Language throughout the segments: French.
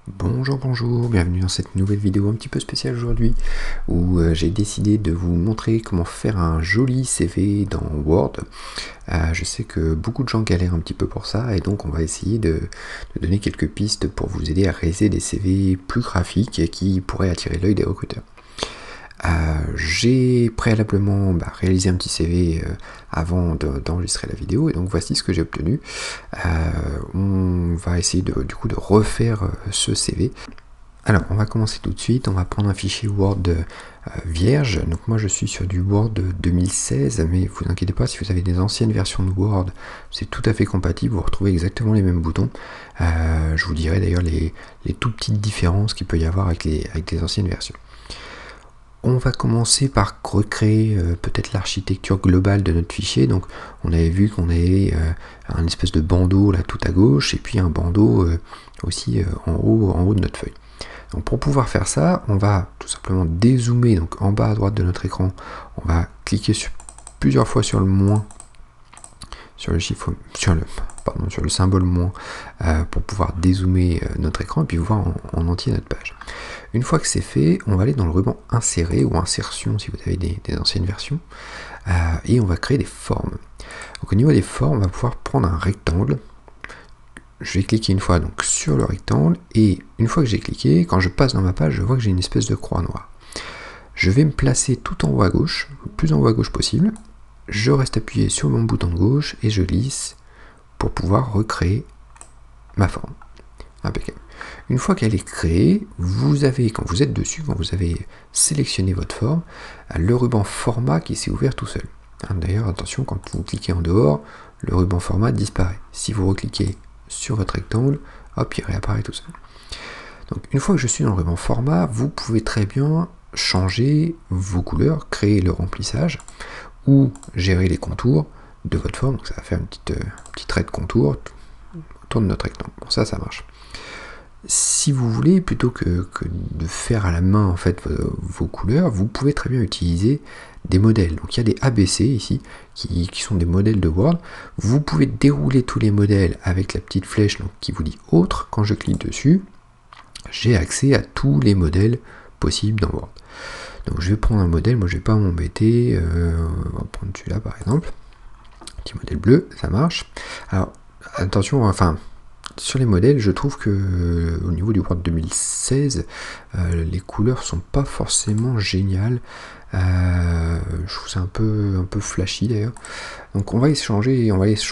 Bonjour, bonjour, bienvenue dans cette nouvelle vidéo un petit peu spéciale aujourd'hui où j'ai décidé de vous montrer comment faire un joli CV dans Word. Je sais que beaucoup de gens galèrent un petit peu pour ça et donc on va essayer de donner quelques pistes pour vous aider à réaliser des CV plus graphiques et qui pourraient attirer l'œil des recruteurs. J'ai préalablement réalisé un petit CV avant d'enregistrer la vidéo et donc voici ce que j'ai obtenu. On va essayer du coup de refaire ce CV. Alors on va commencer tout de suite, on va prendre un fichier Word vierge. Donc moi je suis sur du Word 2016, mais vous inquiétez pas, si vous avez des anciennes versions de Word, c'est tout à fait compatible, vous retrouvez exactement les mêmes boutons. Je vous dirai d'ailleurs les tout petites différences qu'il peut y avoir avec les anciennes versions. On va commencer par recréer peut-être l'architecture globale de notre fichier. Donc on avait vu qu'on avait un espèce de bandeau là tout à gauche et puis un bandeau aussi en haut de notre feuille. Donc pour pouvoir faire ça, on va tout simplement dézoomer, donc en bas à droite de notre écran, on va cliquer plusieurs fois sur le moins, sur le symbole moins, pour pouvoir dézoomer notre écran et puis voir en entier notre page. Une fois que c'est fait, on va aller dans le ruban insérer ou insertion si vous avez des anciennes versions, et on va créer des formes. Donc au niveau des formes, on va pouvoir prendre un rectangle. Je vais cliquer une fois donc sur le rectangle et une fois que j'ai cliqué, quand je passe dans ma page, je vois que j'ai une espèce de croix noire. Je vais me placer tout en haut à gauche, le plus en haut à gauche possible. Je reste appuyé sur mon bouton de gauche et je glisse pour pouvoir recréer ma forme. Impeccable. Une fois qu'elle est créée, vous avez, quand vous êtes dessus, quand vous avez sélectionné votre forme, le ruban format qui s'est ouvert tout seul. D'ailleurs, attention, quand vous cliquez en dehors, le ruban format disparaît. Si vous recliquez sur votre rectangle, hop, il réapparaît tout seul. Donc une fois que je suis dans le ruban format, vous pouvez très bien changer vos couleurs, créer le remplissage ou gérer les contours de votre forme. Donc ça va faire un petit trait de contour autour de notre rectangle. Bon, ça marche. Si vous voulez, plutôt que de faire à la main en fait vos couleurs, vous pouvez très bien utiliser des modèles. Donc il y a des ABC ici qui sont des modèles de Word. Vous pouvez dérouler tous les modèles avec la petite flèche donc, qui vous dit autre. Quand je clique dessus, j'ai accès à tous les modèles possibles dans Word. Donc je vais prendre un modèle, moi je vais pas m'embêter, on va prendre celui-là par exemple. Petit modèle bleu, ça marche. Alors attention, enfin sur les modèles, je trouve que au niveau du Word 2016, les couleurs sont pas forcément géniales. Je trouve ça un peu flashy d'ailleurs. Donc on va changer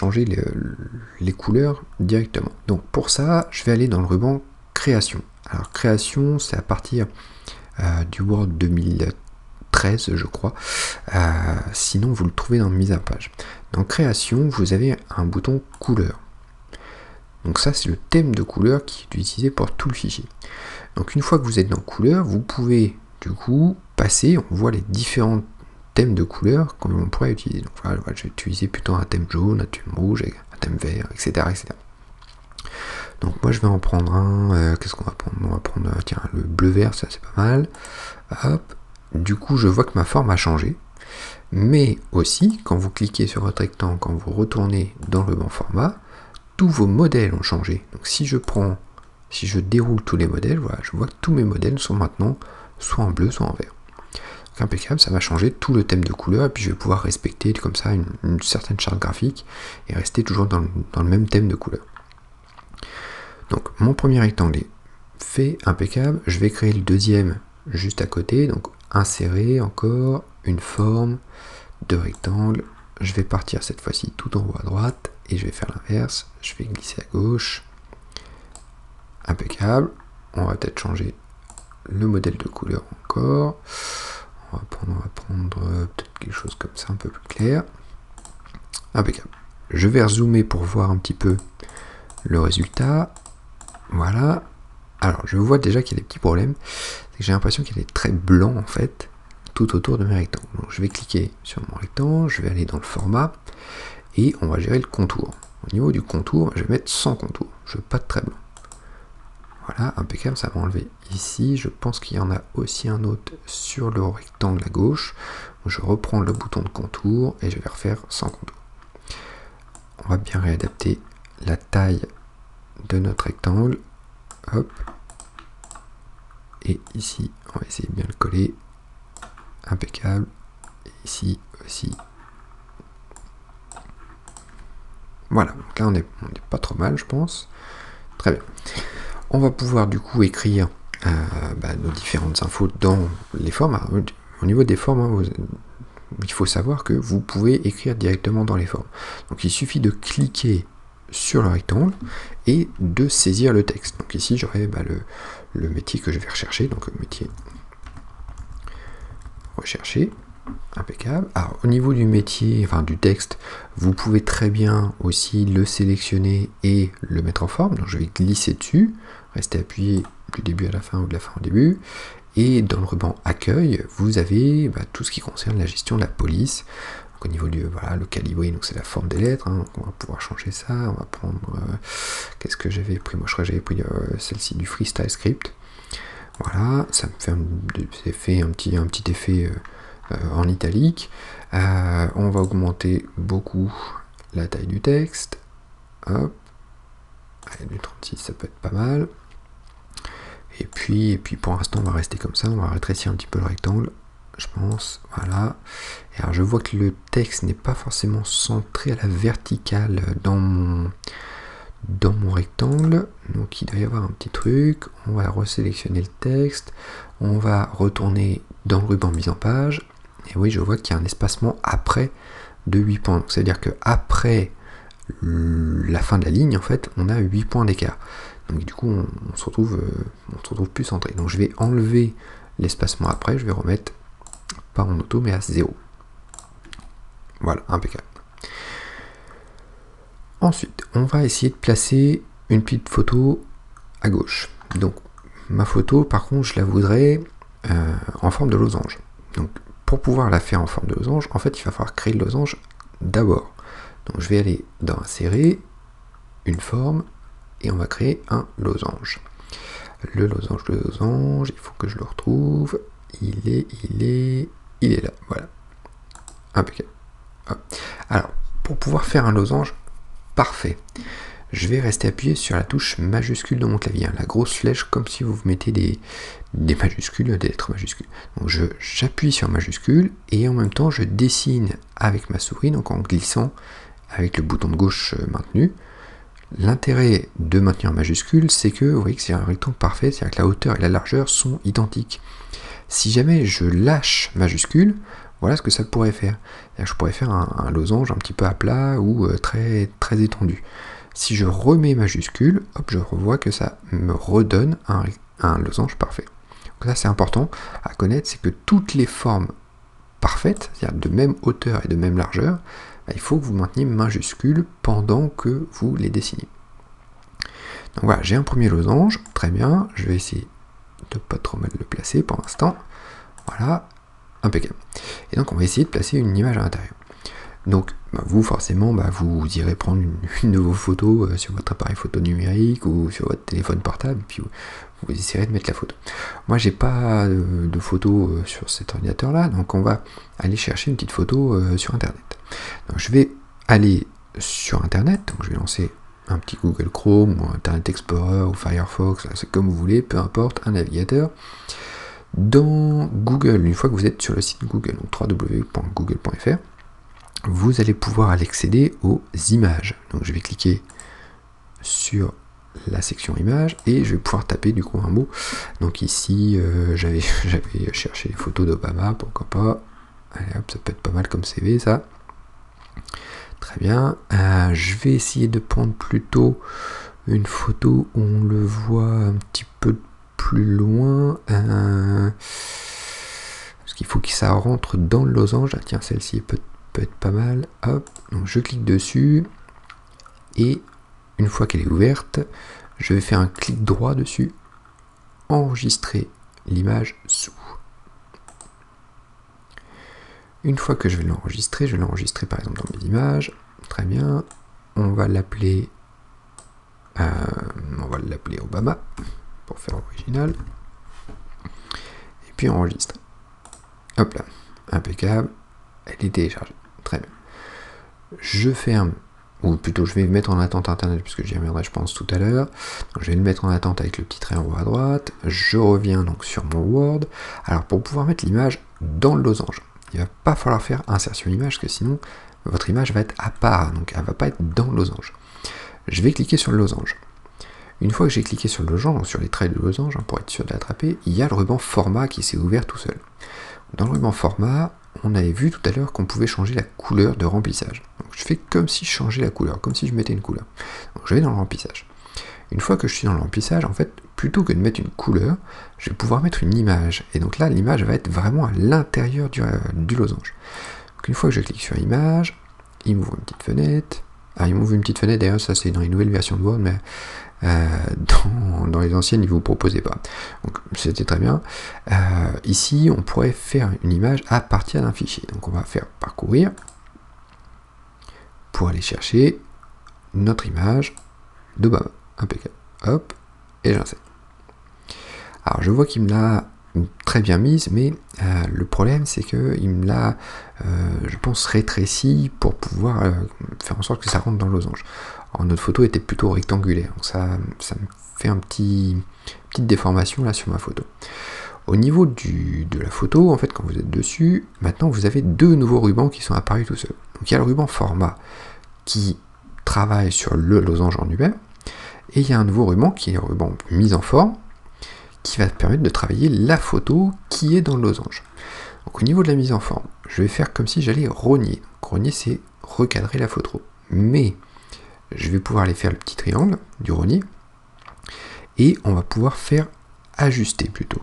les couleurs directement. Donc pour ça, je vais aller dans le ruban création. Alors création, c'est à partir du Word 2013, je crois. Sinon, vous le trouvez dans mise à page. Dans création, vous avez un bouton couleur. Donc ça, c'est le thème de couleur qui est utilisé pour tout le fichier. Donc une fois que vous êtes dans couleur, vous pouvez du coup passer, on voit les différents thèmes de couleur qu'on pourrait utiliser. Donc voilà, je vais utiliser plutôt un thème jaune, un thème rouge, un thème vert, etc. Donc moi je vais en prendre un, qu'est-ce qu'on va prendre? On va prendre, tiens, le bleu-vert, ça c'est pas mal. Hop, du coup je vois que ma forme a changé. Mais aussi, quand vous cliquez sur votre rectangle, quand vous retournez dans le banc format, tous vos modèles ont changé. Donc si je déroule tous les modèles, voilà, je vois que tous mes modèles sont maintenant soit en bleu, soit en vert. Donc impeccable, ça va changer tout le thème de couleur, et puis je vais pouvoir respecter comme ça une certaine charte graphique, et rester toujours dans le même thème de couleur. Donc mon premier rectangle est fait, impeccable. Je vais créer le deuxième juste à côté, donc insérer encore une forme de rectangle. Je vais partir cette fois-ci tout en haut à droite, et je vais faire l'inverse, je vais glisser à gauche, impeccable. On va peut-être changer le modèle de couleur encore, on va prendre peut-être quelque chose comme ça un peu plus clair, impeccable. Je vais rezoomer pour voir un petit peu le résultat, voilà. Alors je vois déjà qu'il y a des petits problèmes, c'est que j'ai l'impression qu'il y a des traits blancs en fait, tout autour de mes rectangles. Donc je vais cliquer sur mon rectangle, je vais aller dans le format, et on va gérer le contour. Au niveau du contour, je vais mettre sans contour, je veux pas de trait blanc. Voilà, impeccable, ça va enlever ici. Je pense qu'il y en a aussi un autre sur le rectangle à gauche. Je reprends le bouton de contour et je vais refaire sans contour. On va bien réadapter la taille de notre rectangle. Hop, et ici, on va essayer de bien le coller. Impeccable. Et ici aussi. Voilà, donc là on est pas trop mal, je pense. Très bien. On va pouvoir du coup écrire nos différentes infos dans les formes. Alors, au niveau des formes, il faut savoir que vous pouvez écrire directement dans les formes. Donc il suffit de cliquer sur le rectangle et de saisir le texte. Donc ici j'aurai le métier que je vais rechercher, donc le métier recherché, impeccable. Alors au niveau du métier, enfin du texte, vous pouvez très bien aussi le sélectionner et le mettre en forme. Donc je vais glisser dessus, rester appuyé du début à la fin ou de la fin au début. Et dans le ruban accueil, vous avez tout ce qui concerne la gestion de la police. Donc, au niveau du le calibrer, donc c'est la forme des lettres. Hein, donc on va pouvoir changer ça. On va prendre qu'est-ce que j'avais pris. Moi je crois que j'avais pris celle-ci du freestyle script. Voilà, ça me fait un petit effet en italique. On va augmenter beaucoup la taille du texte. Hop. Allez, du 36, ça peut être pas mal. Et puis pour l'instant on va rester comme ça, on va rétrécir un petit peu le rectangle, je pense, voilà. Et alors je vois que le texte n'est pas forcément centré à la verticale dans mon rectangle, donc il doit y avoir un petit truc. On va resélectionner le texte, on va retourner dans le ruban mise en page, et oui je vois qu'il y a un espacement après de 8 points, donc c'est à dire que après la fin de la ligne en fait on a 8 points d'écart. Donc du coup on se retrouve plus centré. Donc je vais enlever l'espacement après, je vais remettre pas en auto mais à 0. Voilà, impeccable. Ensuite, on va essayer de placer une petite photo à gauche. Donc ma photo par contre je la voudrais en forme de losange. Donc pour pouvoir la faire en forme de losange, en fait il va falloir créer le losange d'abord. Donc je vais aller dans insérer, une forme, et on va créer un losange. Le losange, il faut que je le retrouve. Il est là, voilà. Impeccable. Alors, pour pouvoir faire un losange parfait, je vais rester appuyé sur la touche majuscule de mon clavier, la grosse flèche, comme si vous mettez des majuscules, des lettres majuscules. Donc j'appuie sur majuscule, et en même temps je dessine avec ma souris, donc en glissant avec le bouton de gauche maintenu. L'intérêt de maintenir en majuscule, c'est que vous voyez que c'est un rectangle parfait, c'est-à-dire que la hauteur et la largeur sont identiques. Si jamais je lâche majuscule, voilà ce que ça pourrait faire. Je pourrais faire un losange un petit peu à plat ou très, très étendu. Si je remets majuscule, hop, je revois que ça me redonne un losange parfait. Donc ça c'est important à connaître, c'est que toutes les formes parfaites, c'est-à-dire de même hauteur et de même largeur, il faut que vous mainteniez majuscule pendant que vous les dessinez. Donc voilà, j'ai un premier losange, très bien, je vais essayer de pas trop mal le placer pour l'instant. Voilà, impeccable. Et donc on va essayer de placer une image à l'intérieur. Donc vous forcément vous irez prendre une de vos photos sur votre appareil photo numérique ou sur votre téléphone portable, et puis vous essayerez de mettre la photo. Moi j'ai pas de photo sur cet ordinateur là, donc on va aller chercher une petite photo sur internet. Donc je vais aller sur internet, donc je vais lancer un petit Google Chrome ou Internet Explorer ou Firefox, c'est comme vous voulez, peu importe, un navigateur. Dans Google, une fois que vous êtes sur le site Google, donc www.google.fr, vous allez pouvoir accéder aux images. Donc je vais cliquer sur la section images et je vais pouvoir taper du coup un mot. Donc ici j'avais cherché les photos d'Obama, pourquoi pas. Allez hop, ça peut être pas mal comme CV ça. Très bien. Je vais essayer de prendre plutôt une photo où on le voit un petit peu plus loin. Parce qu'il faut que ça rentre dans le losange. Ah, tiens, celle-ci peut être pas mal. Hop, donc je clique dessus. Et une fois qu'elle est ouverte, je vais faire un clic droit dessus. Enregistrer l'image sous. Une fois que je vais l'enregistrer par exemple dans mes images. Très bien. On va l'appeler Obama pour faire original. Et puis on enregistre. Hop là, impeccable. Elle est téléchargée. Très bien. Je ferme ou plutôt je vais mettre en attente internet, puisque j'y reviendrai je pense tout à l'heure. Je vais le mettre en attente avec le petit trait en haut à droite, je reviens donc sur mon Word. Alors pour pouvoir mettre l'image dans le losange, il va pas falloir faire insertion image, parce que sinon votre image va être à part, donc elle va pas être dans le losange. Je vais cliquer sur le losange. Une fois que j'ai cliqué sur le losange, donc sur les traits du losange, pour être sûr de l'attraper, il y a le ruban format qui s'est ouvert tout seul. Dans le ruban format, on avait vu tout à l'heure qu'on pouvait changer la couleur de remplissage. Donc je fais comme si je changeais la couleur, comme si je mettais une couleur. Donc je vais dans le remplissage. Une fois que je suis dans le remplissage, en fait, plutôt que de mettre une couleur, je vais pouvoir mettre une image. Et donc là, l'image va être vraiment à l'intérieur du losange. Donc une fois que je clique sur image, il m'ouvre une petite fenêtre. Ah, il m'ouvre une petite fenêtre, d'ailleurs, ça c'est dans les nouvelles versions de Word, mais dans les anciennes, ils ne vous proposaient pas. Donc c'était très bien. Ici, on pourrait faire une image à partir d'un fichier. Donc on va faire parcourir pour aller chercher notre image de Baba. Impeccable. Hop, et j'insère. Alors je vois qu'il me l'a très bien mise, mais le problème c'est qu'il me l'a, je pense, rétréci pour pouvoir faire en sorte que ça rentre dans le losange. Alors, notre photo était plutôt rectangulaire, donc ça me fait petite déformation là sur ma photo. Au niveau de la photo, en fait, quand vous êtes dessus, maintenant vous avez deux nouveaux rubans qui sont apparus tout seuls. Donc il y a le ruban format qui travaille sur le losange en lui-même, et il y a un nouveau ruban qui est le ruban mise en forme, qui va permettre de travailler la photo qui est dans le losange. Donc au niveau de la mise en forme, je vais faire comme si j'allais rogner. Donc, rogner, c'est recadrer la photo. Mais je vais pouvoir aller faire le petit triangle du rogner, et on va pouvoir faire ajuster plutôt.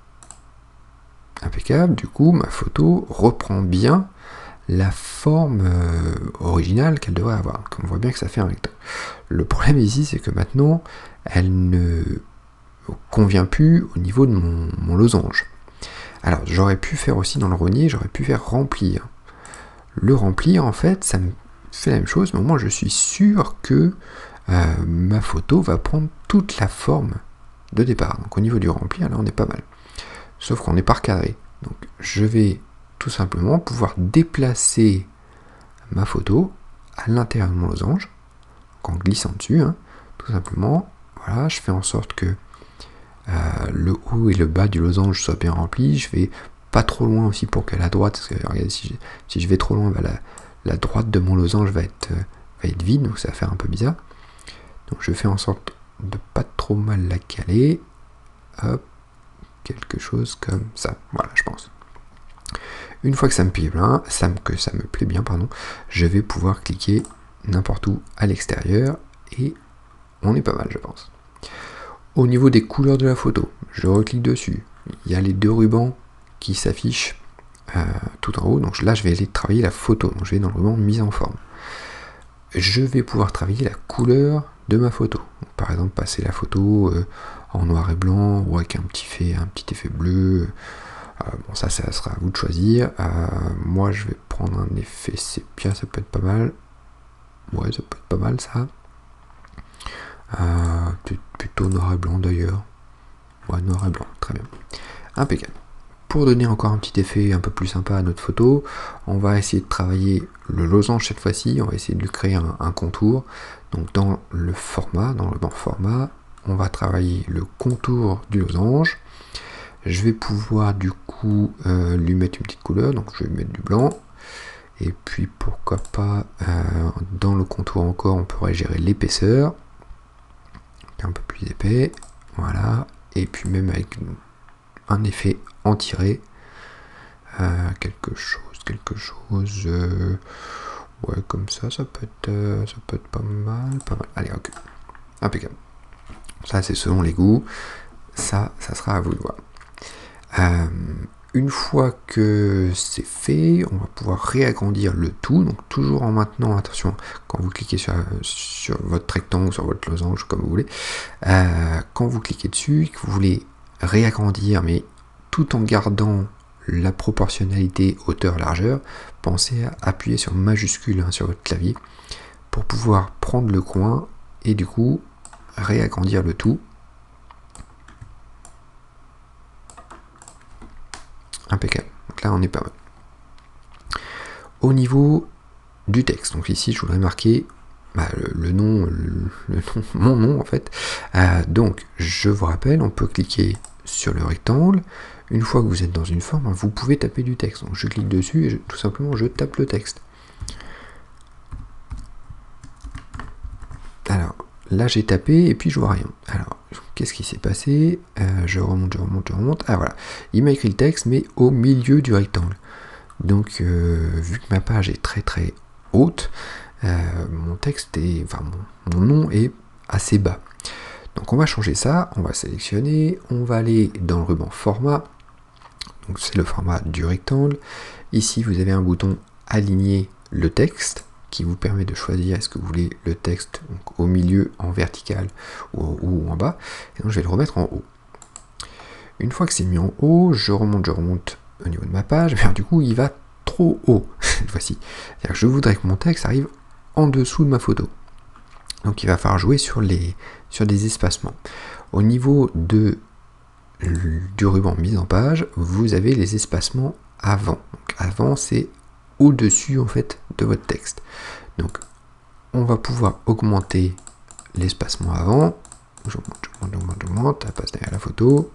Impeccable, du coup ma photo reprend bien la forme originale qu'elle devrait avoir. Donc on voit bien que ça fait un rectangle. Le problème ici, c'est que maintenant, elle ne convient plus au niveau de mon losange. Alors j'aurais pu faire aussi dans le rogner, j'aurais pu faire remplir. Le remplir, en fait, ça me fait la même chose, mais au moins je suis sûr que ma photo va prendre toute la forme de départ. Donc au niveau du remplir, là on est pas mal. Sauf qu'on n'est pas recadré. Donc je vais tout simplement pouvoir déplacer ma photo à l'intérieur de mon losange, en glissant dessus, hein, tout simplement. Voilà, je fais en sorte que le haut et le bas du losange soient bien remplis. Je vais pas trop loin aussi pour que la droite, parce que regardez, si je vais trop loin, bah, la droite de mon losange va être vide, donc ça va faire un peu bizarre. Donc je fais en sorte de pas trop mal la caler. Hop, quelque chose comme ça. Voilà, je pense. Une fois que ça me plaît bien, je vais pouvoir cliquer n'importe où à l'extérieur et on est pas mal, je pense. Au niveau des couleurs de la photo, je reclique dessus. Il y a les deux rubans qui s'affichent tout en haut. Donc là, je vais aller travailler la photo. Donc je vais dans le ruban mise en forme. Je vais pouvoir travailler la couleur de ma photo. Donc, par exemple, passer la photo en noir et blanc ou avec un petit effet bleu. Bon, ça sera à vous de choisir. Moi, je vais prendre un effet sépia, ça peut être pas mal. Ouais, ça peut être pas mal, ça. Plutôt noir et blanc, d'ailleurs. Ouais, noir et blanc, très bien. Impeccable. Pour donner encore un petit effet un peu plus sympa à notre photo, on va essayer de travailler le losange cette fois-ci. On va essayer de lui créer un contour. Donc, dans le ruban format, on va travailler le contour du losange. Je vais pouvoir du coup lui mettre une petite couleur, donc je vais mettre du blanc. Et puis pourquoi pas dans le contour encore, on pourrait gérer l'épaisseur, un peu plus épais, voilà. Et puis même avec un effet en tiré, quelque chose, ouais, comme ça, ça peut être pas mal. Allez, ok, impeccable. Ça c'est selon les goûts, ça sera à vous de voir. Une fois que c'est fait, on va pouvoir réagrandir le tout, donc toujours en maintenant, attention, quand vous cliquez sur votre rectangle, sur votre losange, comme vous voulez, quand vous cliquez dessus, et que vous voulez réagrandir, mais tout en gardant la proportionnalité hauteur-largeur, pensez à appuyer sur majuscule sur votre clavier, pour pouvoir prendre le coin, et du coup, réagrandir le tout. Impeccable. Donc là, on est pas mal. Au niveau du texte, donc ici, je voudrais marquer le nom, mon nom en fait. Donc je vous rappelle, on peut cliquer sur le rectangle. Une fois que vous êtes dans une forme, vous pouvez taper du texte. Donc je clique dessus et tout simplement je tape le texte. Alors là j'ai tapé et puis je vois rien. Alors qu'est-ce qui s'est passé? Je remonte. Ah voilà, il m'a écrit le texte mais au milieu du rectangle. Donc vu que ma page est très haute, mon texte est, enfin mon nom est assez bas. Donc on va changer ça, on va sélectionner, on va aller dans le ruban format. Donc c'est le format du rectangle. Ici vous avez un bouton aligner le texte qui vous permet de choisir est-ce que vous voulez le texte donc, au milieu en vertical ou en bas. Et donc je vais le remettre en haut. Une fois que c'est mis en haut, je remonte au niveau de ma page, mais du coup il va trop haut cette fois-ci. C'est-à-dire que je voudrais que mon texte arrive en dessous de ma photo. Donc il va falloir jouer sur des espacements. Au niveau du ruban mise en page, vous avez les espacements avant. Donc avant c'est au-dessus en fait de votre texte. Donc on va pouvoir augmenter l'espacement avant. J'augmente, ça passe derrière la photo.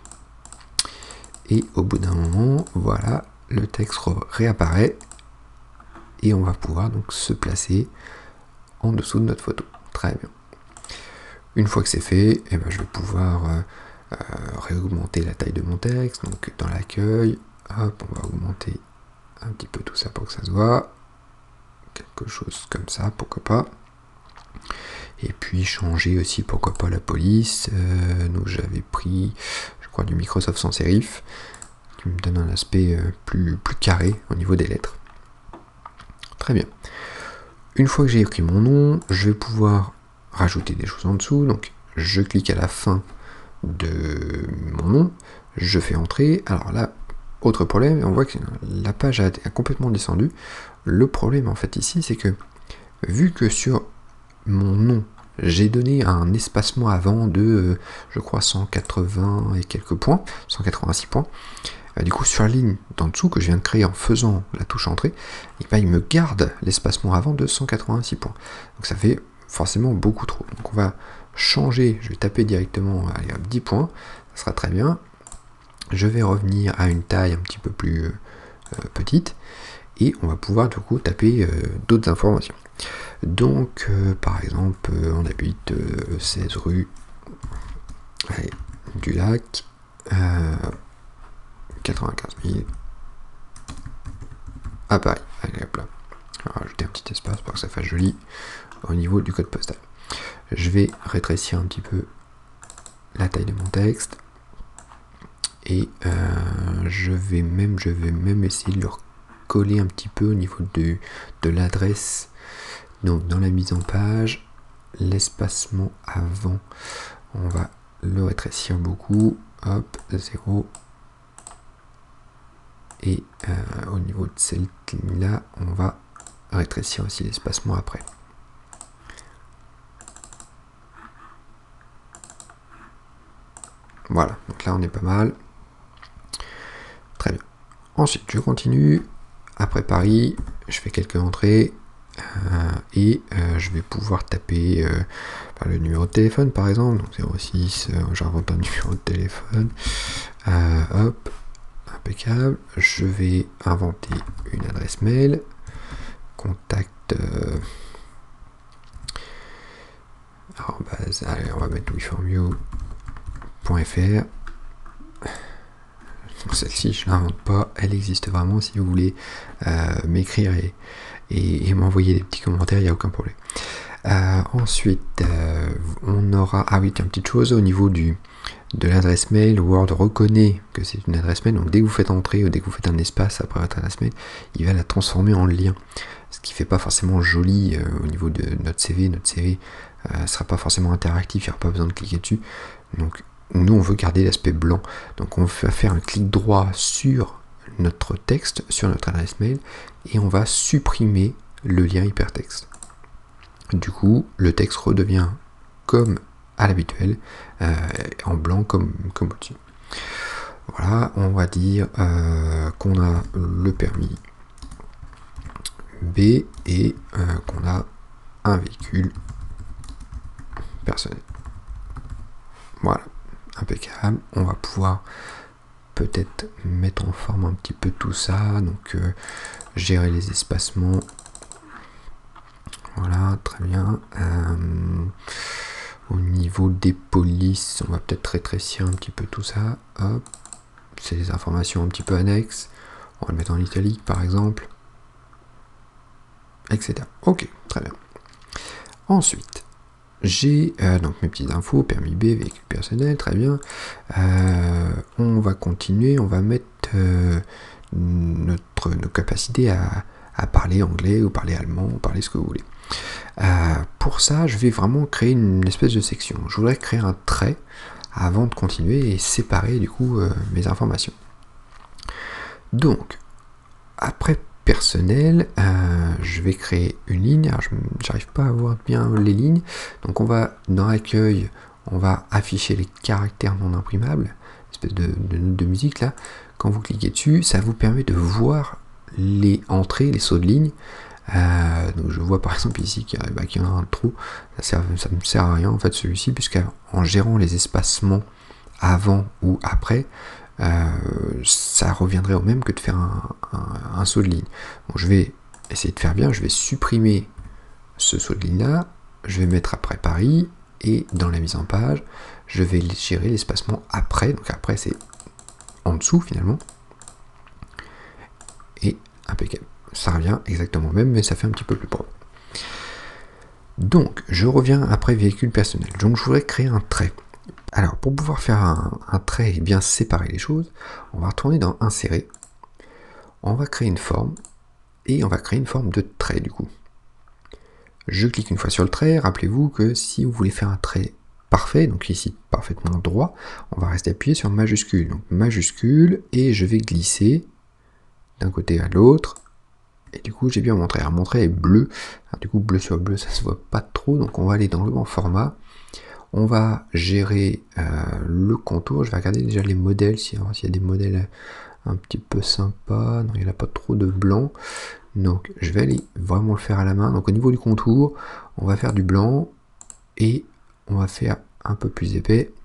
Et au bout d'un moment, voilà, le texte réapparaît et on va pouvoir donc se placer en dessous de notre photo. Très bien. Une fois que c'est fait, eh ben, je vais pouvoir réaugmenter la taille de mon texte. Donc dans l'accueil, hop, on va augmenter un petit peu tout ça pour que ça se voit. Quelque chose comme ça, pourquoi pas. Et puis changer aussi, pourquoi pas, la police. Donc j'avais pris, je crois, du Microsoft sans sérif, qui me donne un aspect plus carré au niveau des lettres. Très bien. Une fois que j'ai écrit mon nom, je vais pouvoir rajouter des choses en dessous. Donc je clique à la fin de mon nom, je fais entrer. Alors là, autre problème, on voit que la page a complètement descendu. Le problème en fait ici, c'est que vu que sur mon nom, j'ai donné un espacement avant de, je crois, 180 et quelques points, 186 points. Du coup, sur la ligne d'en dessous que je viens de créer en faisant la touche entrée, et ben, il me garde l'espacement avant de 186 points. Donc ça fait forcément beaucoup trop. Donc on va changer, je vais taper directement à 10 points, ça sera très bien. Je vais revenir à une taille un petit peu plus petite, et on va pouvoir du coup taper d'autres informations. Donc par exemple, on habite 16 rue du Lac, 95 000 à Paris. Allez hop là. On va rajouter un petit espace pour que ça fasse joli au niveau du code postal. Je vais rétrécir un petit peu la taille de mon texte et je vais même essayer de le coller un petit peu au niveau de l'adresse. Donc dans la mise en page, l'espacement avant, on va le rétrécir beaucoup. Hop, 0. Et au niveau de cette ligne-là, on va rétrécir aussi l'espacement après. Voilà, donc là on est pas mal. Très bien. Ensuite, je continue. Après Paris, je fais quelques entrées et je vais pouvoir taper le numéro de téléphone par exemple. Donc 06, j'invente un numéro de téléphone. Hop. Impeccable. Je vais inventer une adresse mail, contact allez, on va mettre weformyou.fr. Celle-ci je l'invente pas, elle existe vraiment. Si vous voulez m'écrire et m'envoyer des petits commentaires, il n'y a aucun problème. Ensuite on aura, ah oui, tiens, petite chose au niveau de l'adresse mail. Word reconnaît que c'est une adresse mail, donc dès que vous faites entrer ou dès que vous faites un espace après votre adresse mail, il va la transformer en lien, ce qui fait pas forcément joli au niveau de notre CV. Notre CV sera pas forcément interactif, il n'y aura pas besoin de cliquer dessus. Donc nous on veut garder l'aspect blanc, donc on va faire un clic droit sur notre texte, sur notre adresse mail, et on va supprimer le lien hypertexte. Du coup le texte redevient comme à l'habituel, en blanc comme au-dessus. Voilà, on va dire qu'on a le permis B et qu'on a un véhicule personnel. Voilà, impeccable. On va pouvoir peut-être mettre en forme un petit peu tout ça, donc gérer les espacements. Voilà, très bien. Au niveau des polices, on va peut-être rétrécir un petit peu tout ça. Hop, c'est des informations un petit peu annexes. On va le mettre en italique par exemple, etc. Ok, très bien. Ensuite, j'ai donc mes petites infos, permis B, véhicule personnel, très bien. On va continuer, on va mettre nos capacités à parler anglais ou parler allemand, ou parler ce que vous voulez. Pour ça, je vais vraiment créer une espèce de section. Je voudrais créer un trait avant de continuer et séparer du coup mes informations. Donc, après personnel, je vais créer une ligne. Alors, j'arrive pas à voir bien les lignes. Donc, on va dans accueil, on va afficher les caractères non imprimables, espèce de note de musique là. Quand vous cliquez dessus, ça vous permet de voir les entrées, les sauts de ligne. Donc je vois par exemple ici qu'il y en a un trou, ça ne me sert à rien en fait celui-ci, puisqu'en gérant les espacements avant ou après, ça reviendrait au même que de faire un saut de ligne. Donc je vais essayer de faire bien, je vais supprimer ce saut de ligne là, je vais mettre après Paris, et dans la mise en page, je vais gérer l'espacement après, donc après c'est en dessous finalement, et impeccable. Ça revient exactement au même, mais ça fait un petit peu plus propre. Donc, je reviens après véhicule personnel. Donc, je voudrais créer un trait. Alors, pour pouvoir faire un trait et bien séparer les choses, on va retourner dans Insérer. On va créer une forme, et on va créer une forme de trait, du coup. Je clique une fois sur le trait. Rappelez-vous que si vous voulez faire un trait parfait, donc ici, parfaitement droit, on va rester appuyé sur majuscule. Donc, majuscule, et je vais glisser d'un côté à l'autre. Et du coup, j'ai bien montré. Alors, mon trait est bleu. Alors, du coup, bleu sur bleu, ça se voit pas trop. Donc, on va aller dans le bon format. On va gérer le contour. Je vais regarder déjà les modèles, s'il y a des modèles un petit peu sympas. Non, il n'y en a pas trop de blanc. Donc, je vais aller vraiment le faire à la main. Donc, au niveau du contour, on va faire du blanc. Et on va faire un peu plus épais.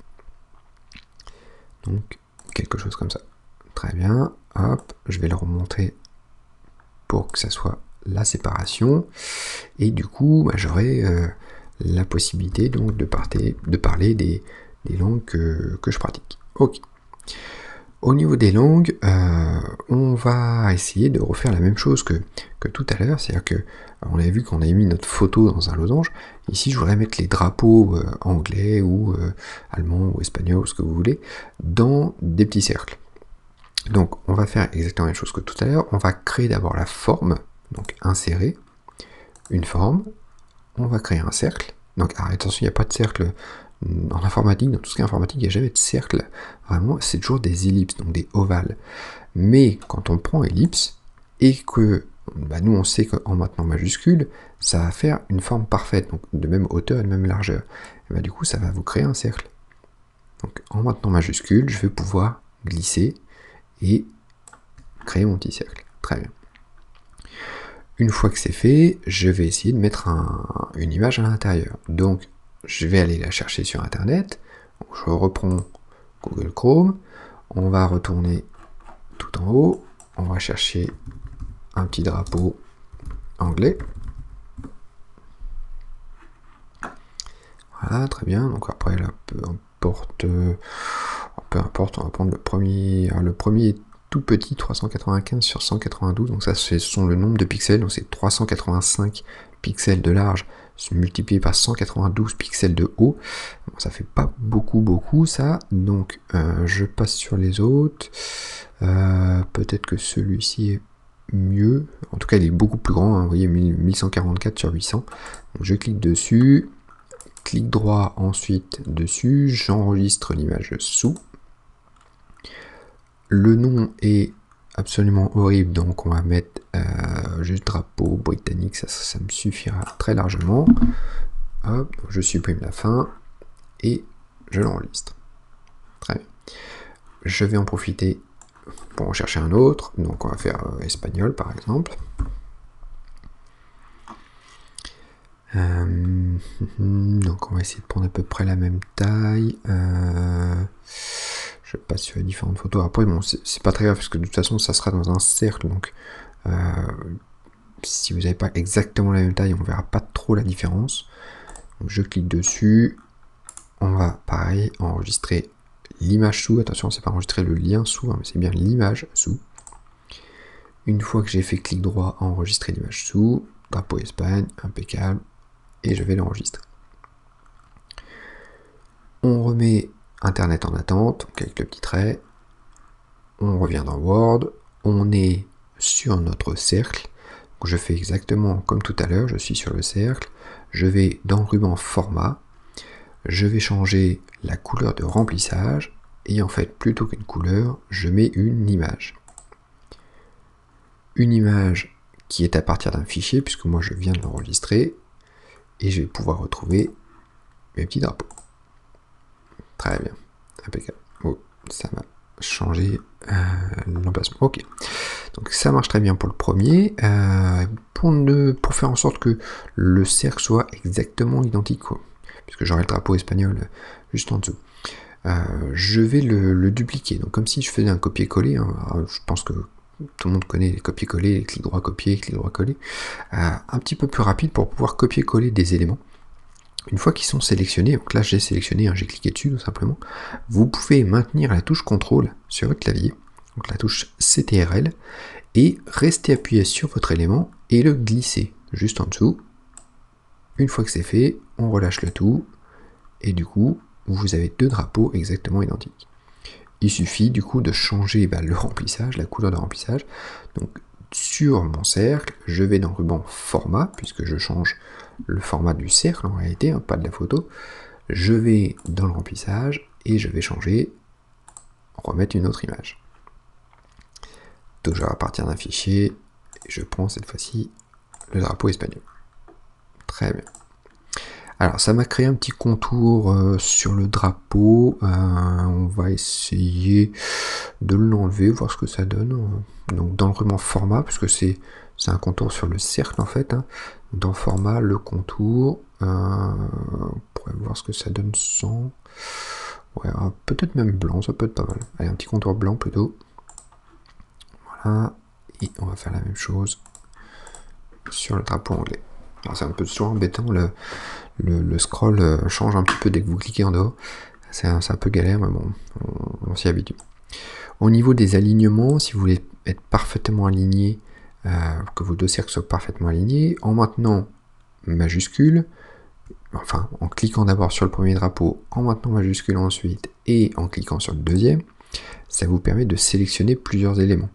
Donc, quelque chose comme ça. Très bien. Hop, je vais le remonter pour que ça soit la séparation, et du coup j'aurai la possibilité donc de parler des langues que je pratique. Ok. Au niveau des langues, on va essayer de refaire la même chose que tout à l'heure, c'est-à-dire que on avait vu qu'on avait mis notre photo dans un losange. Ici, je voudrais mettre les drapeaux anglais ou allemand ou espagnol, ce que vous voulez, dans des petits cercles. Donc on va faire exactement la même chose que tout à l'heure, on va créer d'abord la forme, donc insérer, une forme, on va créer un cercle, donc attention, il n'y a pas de cercle en informatique, dans tout ce qui est informatique, il n'y a jamais de cercle, vraiment c'est toujours des ellipses, donc des ovales. Mais quand on prend ellipse, et que nous on sait qu'en maintenant majuscule, ça va faire une forme parfaite, donc de même hauteur et de même largeur, et du coup ça va vous créer un cercle. Donc en maintenant majuscule, je vais pouvoir glisser, et créer mon petit cercle. Très bien. Une fois que c'est fait, je vais essayer de mettre une image à l'intérieur. Donc, je vais aller la chercher sur Internet. Donc, je reprends Google Chrome. On va retourner tout en haut. On va chercher un petit drapeau anglais. Voilà, très bien. Donc après, là, peu importe, on va prendre le premier. Alors, le premier est tout petit, 395 sur 192. Donc ça, ce sont le nombre de pixels. Donc c'est 385 pixels de large multiplié par 192 pixels de haut. Bon, ça fait pas beaucoup ça. Donc je passe sur les autres. Peut-être que celui-ci est mieux. En tout cas, il est beaucoup plus grand. Hein. Vous voyez, 1144 sur 800. Donc je clique dessus. Clic droit ensuite dessus, j'enregistre l'image sous. Le nom est absolument horrible, donc on va mettre juste drapeau britannique, ça me suffira très largement. Hop, je supprime la fin et je l'enregistre. Très bien. Je vais en profiter pour en chercher un autre, donc on va faire espagnol par exemple. Donc on va essayer de prendre à peu près la même taille. Je passe sur les différentes photos. Après, bon, c'est pas très grave parce que de toute façon, ça sera dans un cercle. Donc, si vous n'avez pas exactement la même taille, on verra pas trop la différence. Donc, je clique dessus. On va, pareil, enregistrer l'image sous. Attention, c'est pas enregistrer le lien sous, hein, mais c'est bien l'image sous. Une fois que j'ai fait clic droit, enregistrer l'image sous, drapeau Espagne, impeccable, et je vais l'enregistrer. On remet Internet en attente, donc avec le petit trait. On revient dans Word, on est sur notre cercle. Donc je fais exactement comme tout à l'heure, je suis sur le cercle. Je vais dans le ruban format, je vais changer la couleur de remplissage, et en fait, plutôt qu'une couleur, je mets une image. Une image qui est à partir d'un fichier, puisque moi je viens de l'enregistrer, et je vais pouvoir retrouver mes petits drapeaux. Très bien, impeccable. Oh, ça m'a changé l'emplacement. Ok, donc ça marche très bien pour le premier. Pour faire en sorte que le cercle soit exactement identique, puisque j'aurai le drapeau espagnol juste en dessous, je vais le dupliquer. Donc comme si je faisais un copier-coller, hein. Je pense que tout le monde connaît les copier-coller, les clics droit copier, clic droit coller. Un petit peu plus rapide pour pouvoir copier-coller des éléments. Une fois qu'ils sont sélectionnés, donc là j'ai sélectionné, hein, j'ai cliqué dessus tout simplement, vous pouvez maintenir la touche CTRL sur votre clavier, donc la touche CTRL, et rester appuyé sur votre élément et le glisser juste en dessous. Une fois que c'est fait, on relâche le tout, et du coup, vous avez deux drapeaux exactement identiques. Il suffit du coup de changer le remplissage, la couleur de remplissage. Donc sur mon cercle, je vais dans le ruban format, puisque je change le format du cercle en réalité, hein, pas de la photo. Je vais dans le remplissage et je vais changer, remettre une autre image. Toujours à partir d'un fichier, et je prends cette fois-ci le drapeau espagnol. Très bien. Alors ça m'a créé un petit contour sur le drapeau, on va essayer de l'enlever, voir ce que ça donne. Donc dans le ruban format, puisque c'est un contour sur le cercle en fait, hein. Dans format, le contour, on pourrait voir ce que ça donne sans, ouais, peut-être même blanc, ça peut être pas mal. Allez, un petit contour blanc plutôt, voilà, et on va faire la même chose sur le drapeau anglais. C'est un peu toujours embêtant, le scroll change un petit peu dès que vous cliquez en dehors. C'est un peu galère, mais bon, on s'y habitue. Au niveau des alignements, si vous voulez être parfaitement aligné, que vos deux cercles soient parfaitement alignés, en maintenant majuscule, enfin en cliquant d'abord sur le premier drapeau, en maintenant majuscule ensuite, et en cliquant sur le deuxième, ça vous permet de sélectionner plusieurs éléments.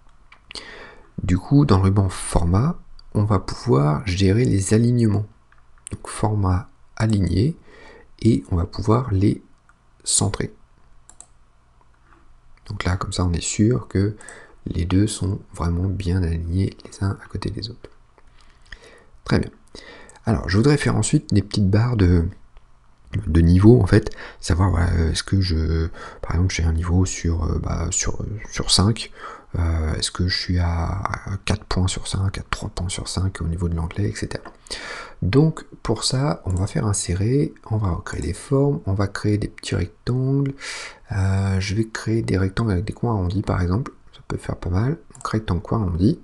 Du coup, dans le ruban format, on va pouvoir gérer les alignements. Donc format aligné, et on va pouvoir les centrer. Donc là, comme ça, on est sûr que les deux sont vraiment bien alignés les uns à côté des autres. Très bien. Alors, je voudrais faire ensuite des petites barres de niveau, en fait. Savoir, voilà, est-ce que par exemple, j'ai un niveau sur 5, est-ce que je suis à 4 points sur 5, à 3 points sur 5 au niveau de l'anglais, etc. Donc pour ça, on va faire insérer, on va créer des formes, on va créer des petits rectangles. Je vais créer des rectangles avec des coins arrondis par exemple, ça peut faire pas mal. Donc rectangle, coin arrondi.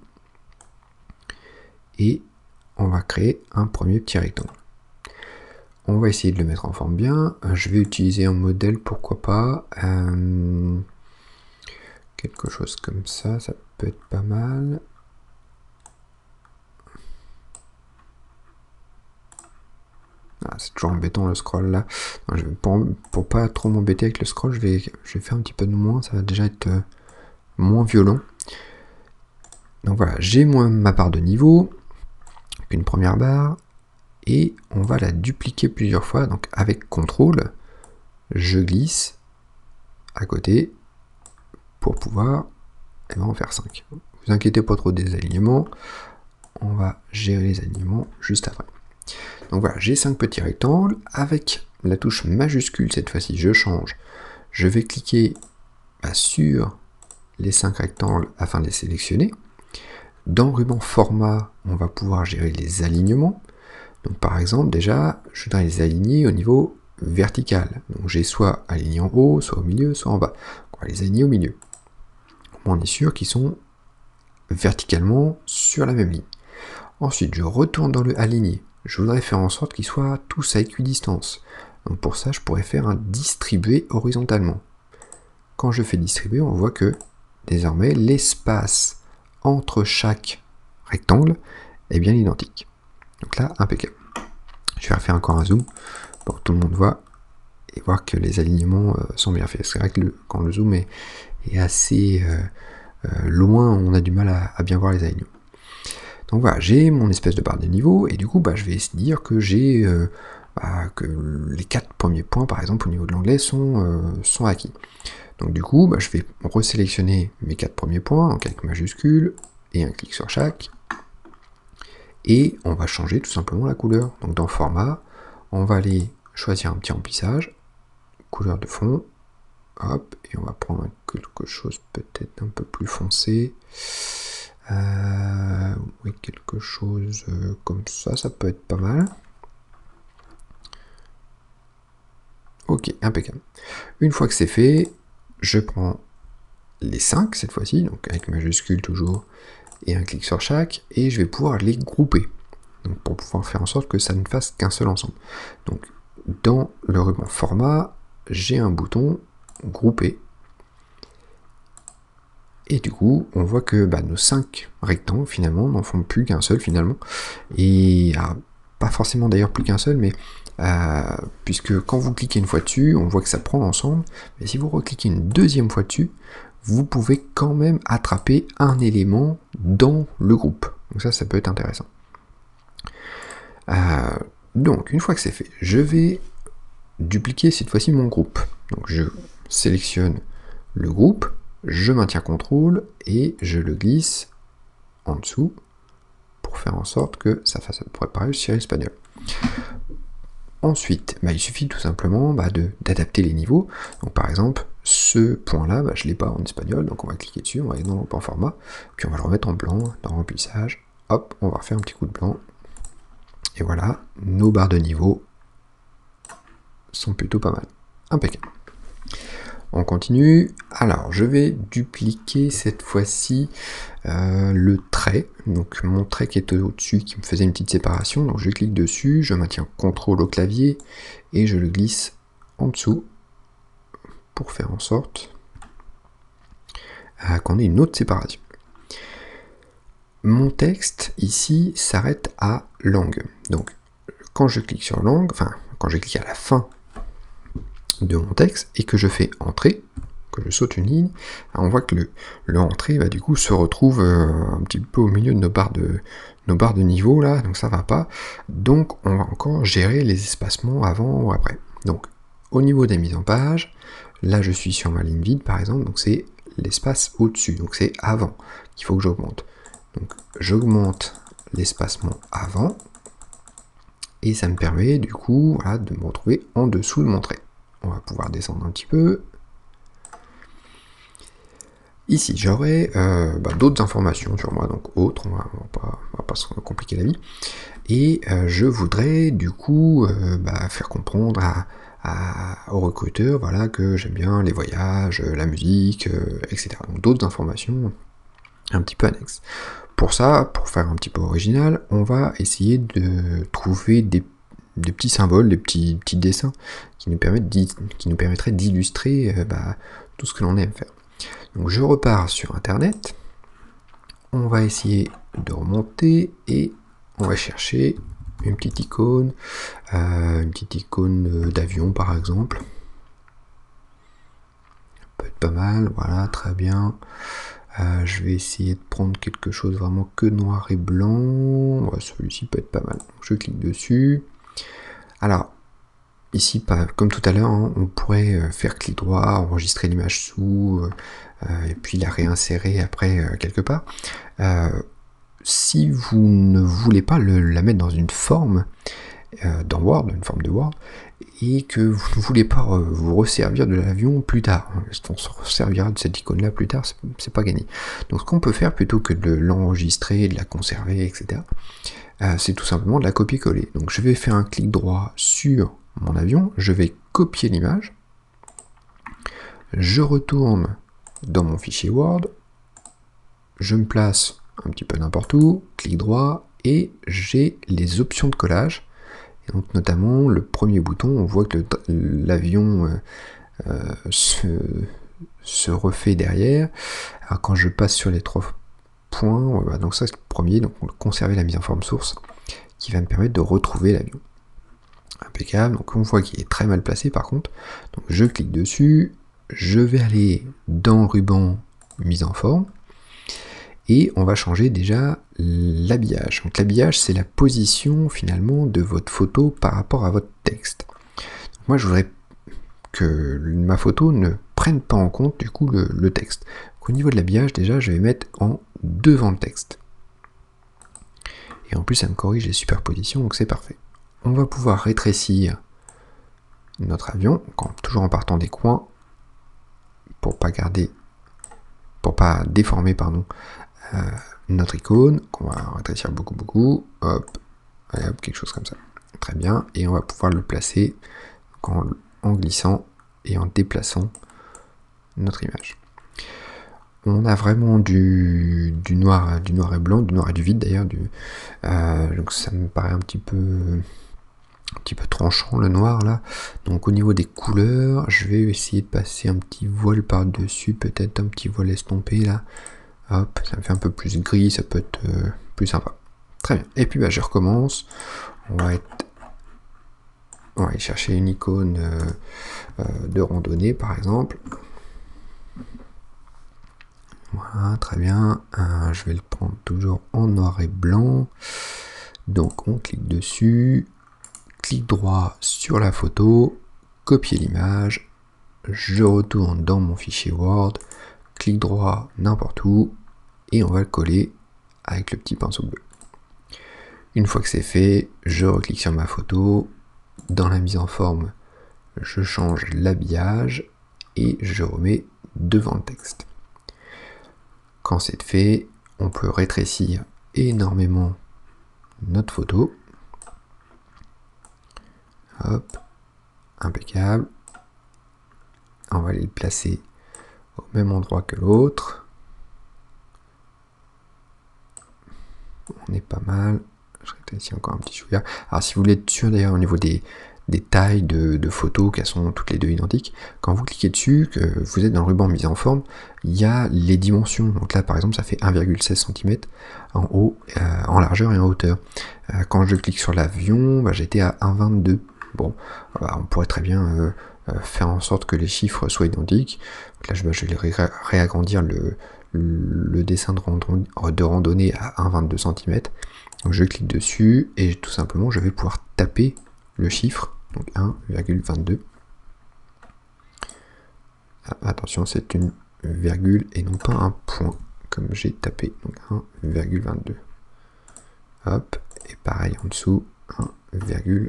Et on va créer un premier petit rectangle. On va essayer de le mettre en forme bien. Je vais utiliser un modèle, pourquoi pas. Quelque chose comme ça, ça peut être pas mal. C'est toujours embêtant le scroll là. Pour pas trop m'embêter avec le scroll, je vais faire un petit peu de moins, ça va déjà être moins violent. Donc voilà, j'ai ma barre de niveau, une première barre, et on va la dupliquer plusieurs fois. Donc avec CTRL, je glisse à côté pour pouvoir en faire 5. Vous inquiétez pas trop des alignements, on va gérer les alignements juste après. Donc voilà, j'ai 5 petits rectangles, avec la touche majuscule cette fois-ci, je change. Je vais cliquer sur les 5 rectangles afin de les sélectionner. Dans le ruban format, on va pouvoir gérer les alignements. Donc par exemple, déjà, je voudrais les aligner au niveau vertical. Donc j'ai soit aligné en haut, soit au milieu, soit en bas. On va les aligner au milieu. On est sûr qu'ils sont verticalement sur la même ligne. Ensuite, je retourne dans le aligner. Je voudrais faire en sorte qu'ils soient tous à équidistance. Donc pour ça, je pourrais faire un distribuer horizontalement. Quand je fais distribuer, on voit que désormais l'espace entre chaque rectangle est bien identique. Donc là, impeccable. Je vais refaire encore un zoom pour que tout le monde voit et voir que les alignements sont bien faits. C'est vrai que quand le zoom est assez loin, on a du mal à bien voir les alignements. Donc voilà, j'ai mon espèce de barre de niveau, et du coup, je vais dire que j'ai que les 4 premiers points, par exemple, au niveau de l'onglet, sont acquis. Donc du coup, je vais resélectionner mes 4 premiers points, donc avec majuscule, et un clic sur chaque, et on va changer tout simplement la couleur. Donc dans Format, on va aller choisir un petit remplissage, couleur de fond, hop, et on va prendre quelque chose peut-être un peu plus foncé. Oui, quelque chose comme ça peut être pas mal. Ok, impeccable. Une fois que c'est fait, je prends les 5 cette fois-ci, donc avec majuscule toujours, et un clic sur chaque, et je vais pouvoir les grouper. Donc pour pouvoir faire en sorte que ça ne fasse qu'un seul ensemble. Donc dans le ruban format, j'ai un bouton grouper. Et du coup, on voit que nos 5 rectangles, finalement, n'en font plus qu'un seul, finalement. Et pas forcément d'ailleurs plus qu'un seul, mais puisque quand vous cliquez une fois dessus, on voit que ça prend l'ensemble. Mais si vous recliquez une deuxième fois dessus, vous pouvez quand même attraper un élément dans le groupe. Donc ça peut être intéressant. Donc, une fois que c'est fait, je vais dupliquer cette fois-ci mon groupe. Donc je sélectionne le groupe, je maintiens CTRL et je le glisse en dessous pour faire en sorte que ça fasse à peu près pareil sur espagnol. Ensuite, il suffit tout simplement d'adapter les niveaux. Donc par exemple, ce point-là, je ne l'ai pas en espagnol, donc on va cliquer dessus, on va aller dans le point format, puis on va le remettre en blanc, dans remplissage, hop, on va refaire un petit coup de blanc, et voilà, nos barres de niveau sont plutôt pas mal. Impeccable. On continue. Alors, je vais dupliquer cette fois-ci le trait. Donc, mon trait qui est au-dessus, qui me faisait une petite séparation. Donc, je clique dessus, je maintiens CTRL au clavier et je le glisse en dessous pour faire en sorte qu'on ait une autre séparation. Mon texte, ici, s'arrête à langue. Donc, quand je clique sur langue, quand je clique à la fin de mon texte et que je fais entrer, que je saute une ligne, on voit que le entrée du coup se retrouve un petit peu au milieu de nos barres de niveau là, donc ça va pas. Donc on va encore gérer les espacements avant ou après. Donc au niveau des mises en page, là je suis sur ma ligne vide par exemple, donc c'est l'espace au-dessus, donc c'est avant qu'il faut que j'augmente. Donc j'augmente l'espacement avant et ça me permet du coup de me retrouver en dessous de mon trait. On va pouvoir descendre un petit peu. Ici, j'aurai d'autres informations sur moi, donc autres, on va pas se compliquer la vie. Et je voudrais du coup faire comprendre aux recruteurs que j'aime bien les voyages, la musique, etc. Donc d'autres informations un petit peu annexes. Pour ça, pour faire un petit peu original, on va essayer de trouver des petits symboles, des petits dessins qui nous permettraient d'illustrer tout ce que l'on aime faire. Donc je repars sur internet, on va essayer de remonter et on va chercher une petite icône d'avion par exemple. Ça peut être pas mal, voilà, très bien. Je vais essayer de prendre quelque chose vraiment que noir et blanc. Celui-ci peut être pas mal. Donc, je clique dessus. Alors, ici, comme tout à l'heure, on pourrait faire clic droit, enregistrer l'image sous, et puis la réinsérer après quelque part. Si vous ne voulez pas la mettre dans une forme, dans Word, une forme de Word, et que vous ne voulez pas vous resservir de l'avion plus tard. On se resservira de cette icône là plus tard, c'est pas gagné. Donc ce qu'on peut faire, plutôt que de l'enregistrer, de la conserver, etc., c'est tout simplement de la copier-coller. Donc je vais faire un clic droit sur mon avion, je vais copier l'image, je retourne dans mon fichier Word, je me place un petit peu n'importe où, clic droit, et j'ai les options de collage. Et donc notamment le premier bouton, on voit que l'avion se refait derrière. Alors quand je passe sur les 3 points, donc ça c'est le premier, donc on va conserver la mise en forme source qui va me permettre de retrouver l'avion. Impeccable, donc on voit qu'il est très mal placé par contre. Donc je clique dessus, je vais aller dans le ruban mise en forme, et on va changer déjà l'habillage. Donc l'habillage, c'est la position finalement de votre photo par rapport à votre texte. Donc moi je voudrais que ma photo ne prenne pas en compte du coup le texte. Donc, au niveau de l'habillage, déjà je vais mettre en devant le texte. Et en plus ça me corrige les superpositions, donc c'est parfait. On va pouvoir rétrécir notre avion, toujours en partant des coins, pour pas déformer notre icône, qu'on va rétrécir beaucoup, hop, quelque chose comme ça. Très bien, et on va pouvoir le placer en glissant et en déplaçant notre image. On a vraiment du noir et blanc, du noir et du vide d'ailleurs, donc ça me paraît un petit peu tranchant le noir là. Donc au niveau des couleurs, je vais essayer de passer un petit voile par dessus, peut-être un petit voile estompé là. Hop, ça me fait un peu plus gris, ça peut être plus sympa. Très bien. Et puis je recommence. On va aller chercher une icône de randonnée par exemple. Voilà, très bien. Je vais le prendre toujours en noir et blanc. Donc on clique dessus, clic droit sur la photo, copier l'image, je retourne dans mon fichier Word, clic droit n'importe où, et on va le coller avec le petit pinceau bleu. Une fois que c'est fait, je reclique sur ma photo, dans la mise en forme, je change l'habillage, et je remets devant le texte. Quand c'est fait, on peut rétrécir énormément notre photo. Hop, impeccable. On va aller le placer au même endroit que l'autre. On est pas mal. Je rétrécis encore un petit chouïa. Alors si vous voulez être sûr d'ailleurs au niveau des tailles de photos, qu'elles sont toutes les deux identiques, quand vous cliquez dessus, que vous êtes dans le ruban mise en forme, il y a les dimensions. Donc là par exemple ça fait 1,16 cm en haut, en largeur et en hauteur. Quand je clique sur l'avion, j'étais à 1,22. Bon, on pourrait très bien faire en sorte que les chiffres soient identiques. Donc là je vais réagrandir le dessin de randonnée à 1,22 cm. Donc je clique dessus et tout simplement je vais pouvoir taper le chiffre, donc 1,22. Attention, c'est une virgule et non pas un point, comme j'ai tapé, donc 1,22. Hop, et pareil en dessous, 1,22.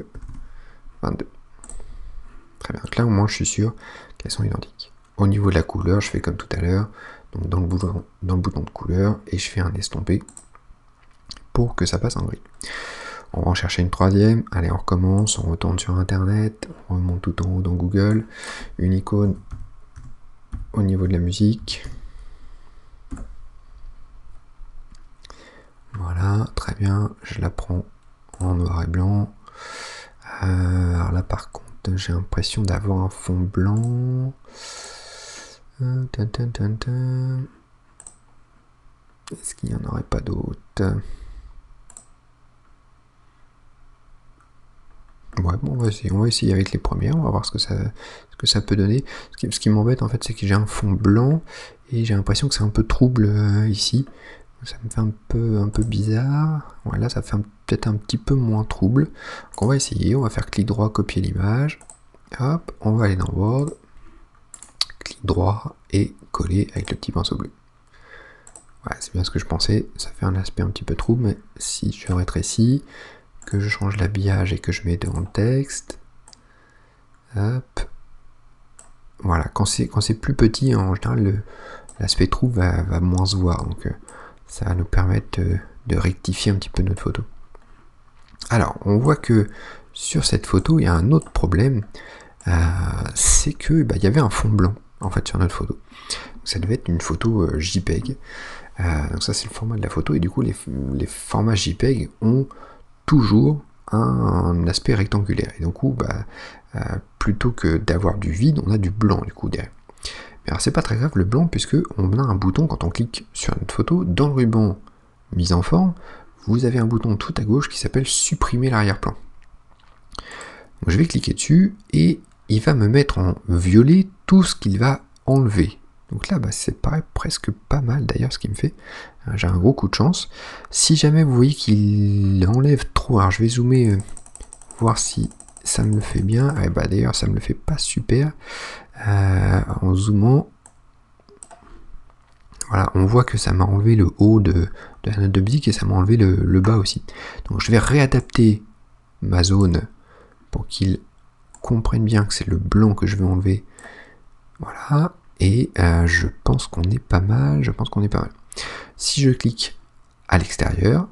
Très bien, donc là au moins je suis sûr qu'elles sont identiques. Au niveau de la couleur, je fais comme tout à l'heure, donc dans le bouton de couleur, et je fais un estompé pour que ça passe en gris. On va en chercher une troisième. Allez, on recommence, on retourne sur internet, on remonte tout en haut dans Google, une icône au niveau de la musique. Voilà, très bien, je la prends en noir et blanc. Alors là par contre, j'ai l'impression d'avoir un fond blanc. Est-ce qu'il n'y en aurait pas d'autres? Ouais, bon, on va essayer avec les premières, on va voir ce que ça peut donner. Ce qui m'embête en fait, c'est que j'ai un fond blanc et j'ai l'impression que c'est un peu trouble ici. Ça me fait un peu bizarre. Voilà, ça fait peut-être un petit peu moins trouble. Donc on va essayer, on va faire clic droit, copier l'image. Hop, on va aller dans Word, clic droit et coller avec le petit pinceau bleu. Voilà, c'est bien ce que je pensais. Ça fait un aspect un petit peu trouble, mais si je rétrécis, que je change l'habillage et que je mets dans le texte. Hop. Voilà, quand c'est plus petit, en général, l'aspect trou va moins se voir. Donc ça va nous permettre de rectifier un petit peu notre photo. Alors, on voit que sur cette photo, il y a un autre problème. C'est que il y avait un fond blanc en fait sur notre photo. Donc, ça devait être une photo JPEG. Donc ça c'est le format de la photo, et du coup les formats JPEG ont toujours un aspect rectangulaire, et donc plutôt que d'avoir du vide, on a du blanc du coup derrière. Mais alors c'est pas très grave le blanc, puisque on a un bouton quand on clique sur notre photo. Dans le ruban mise en forme, vous avez un bouton tout à gauche qui s'appelle supprimer l'arrière-plan. Donc je vais cliquer dessus et il va me mettre en violet tout ce qu'il va enlever. Donc là, ça paraît presque pas mal d'ailleurs ce qu'il me fait. J'ai un gros coup de chance. Si jamais vous voyez qu'il enlève trop, alors je vais zoomer, voir si ça me le fait bien. D'ailleurs, ça me le fait pas super. En zoomant, voilà, on voit que ça m'a enlevé le haut de la note de musique et ça m'a enlevé le bas aussi. Donc je vais réadapter ma zone pour qu'il comprenne bien que c'est le blanc que je veux enlever. Voilà. Et je pense qu'on est pas mal, Si je clique à l'extérieur,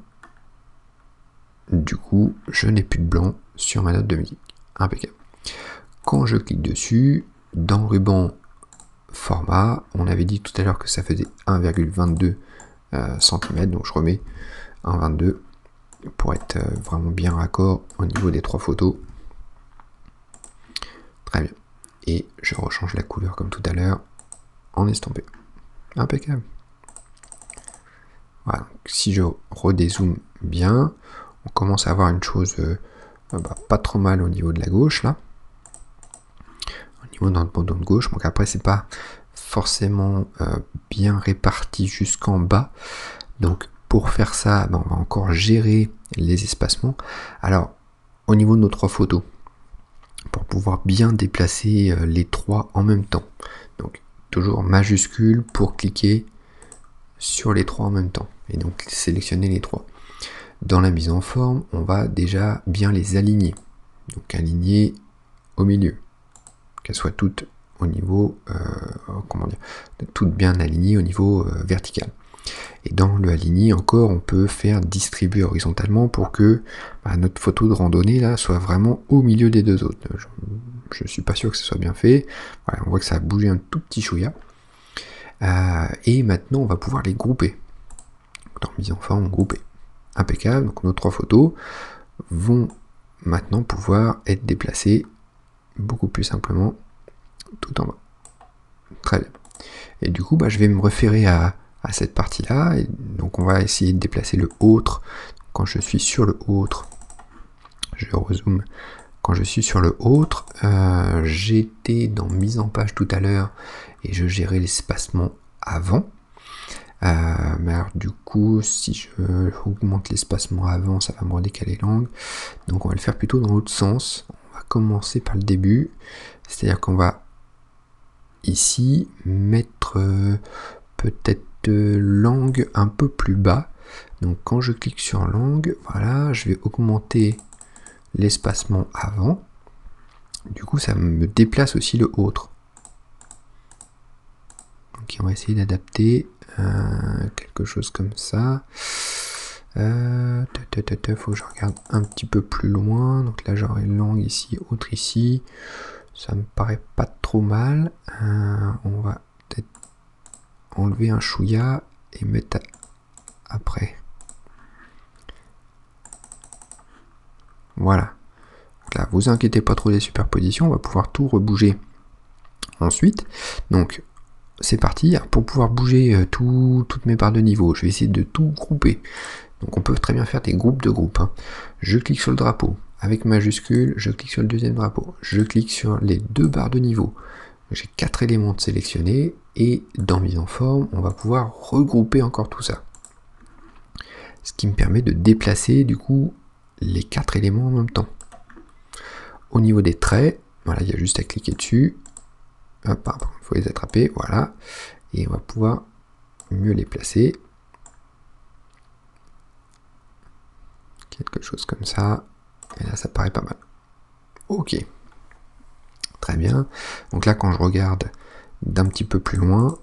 du coup, je n'ai plus de blanc sur ma note de musique. Impeccable. Quand je clique dessus, dans le ruban format, on avait dit tout à l'heure que ça faisait 1,22 cm, donc je remets 1,22 pour être vraiment bien raccord au niveau des trois photos. Très bien. Et je rechange la couleur comme tout à l'heure en estampé. Impeccable. Voilà, donc si je redézoome bien, on commence à avoir une chose pas trop mal au niveau de la gauche là. Au niveau de notre bouton de gauche. Donc après c'est pas forcément bien réparti jusqu'en bas. Donc pour faire ça, on va encore gérer les espacements. Alors au niveau de nos trois photos, pour pouvoir bien déplacer les trois en même temps. Donc toujours majuscule pour cliquer sur les trois en même temps et donc sélectionner les trois. Dans la mise en forme, on va déjà bien les aligner. Donc aligner au milieu, qu'elles soient toutes au niveau, toutes bien alignées au niveau vertical. Et dans le aligner encore, on peut faire distribuer horizontalement pour que notre photo de randonnée là soit vraiment au milieu des deux autres. Je ne suis pas sûr que ce soit bien fait. Voilà, on voit que ça a bougé un tout petit chouïa. Et maintenant, on va pouvoir les grouper. Dans mise en forme, grouper. Impeccable. Donc nos trois photos vont maintenant pouvoir être déplacées beaucoup plus simplement tout en bas. Très bien. Et du coup, je vais me référer à cette partie-là. Et donc, on va essayer de déplacer le autre. Quand je suis sur le autre, je rezoome. Quand je suis sur le autre, j'étais dans mise en page tout à l'heure et je gérais l'espacement avant. Mais alors du coup, si je augmente l'espacement avant, ça va me redécaler l'angle. Donc on va le faire plutôt dans l'autre sens. On va commencer par le début. C'est-à-dire qu'on va ici mettre peut-être l'angle un peu plus bas. Donc quand je clique sur l'angle, voilà, je vais augmenter l'espacement avant. Du coup, ça me déplace aussi le autre. Donc on va essayer d'adapter quelque chose comme ça. Faut que je regarde un petit peu plus loin. Donc là, j'aurai l'angle ici, autre ici. Ça me paraît pas trop mal. On va peut-être enlever un chouïa et mettre après. Voilà. Donc là, vous inquiétez pas trop des superpositions, on va pouvoir tout rebouger ensuite. Donc, c'est parti. Pour pouvoir bouger toutes mes barres de niveau, je vais essayer de tout grouper. Donc, on peut très bien faire des groupes de groupes. Je clique sur le drapeau avec majuscule, je clique sur le deuxième drapeau, je clique sur les deux barres de niveau. J'ai 4 éléments de sélectionnés et dans mise en forme, on va pouvoir regrouper encore tout ça. Ce qui me permet de déplacer du coup les 4 éléments en même temps. Au niveau des traits, voilà, il y a juste à cliquer dessus. Hop, pardon, il faut les attraper, voilà. Et on va pouvoir mieux les placer. quelque chose comme ça, et là ça paraît pas mal. Ok, très bien. Donc là quand je regarde d'un petit peu plus loin,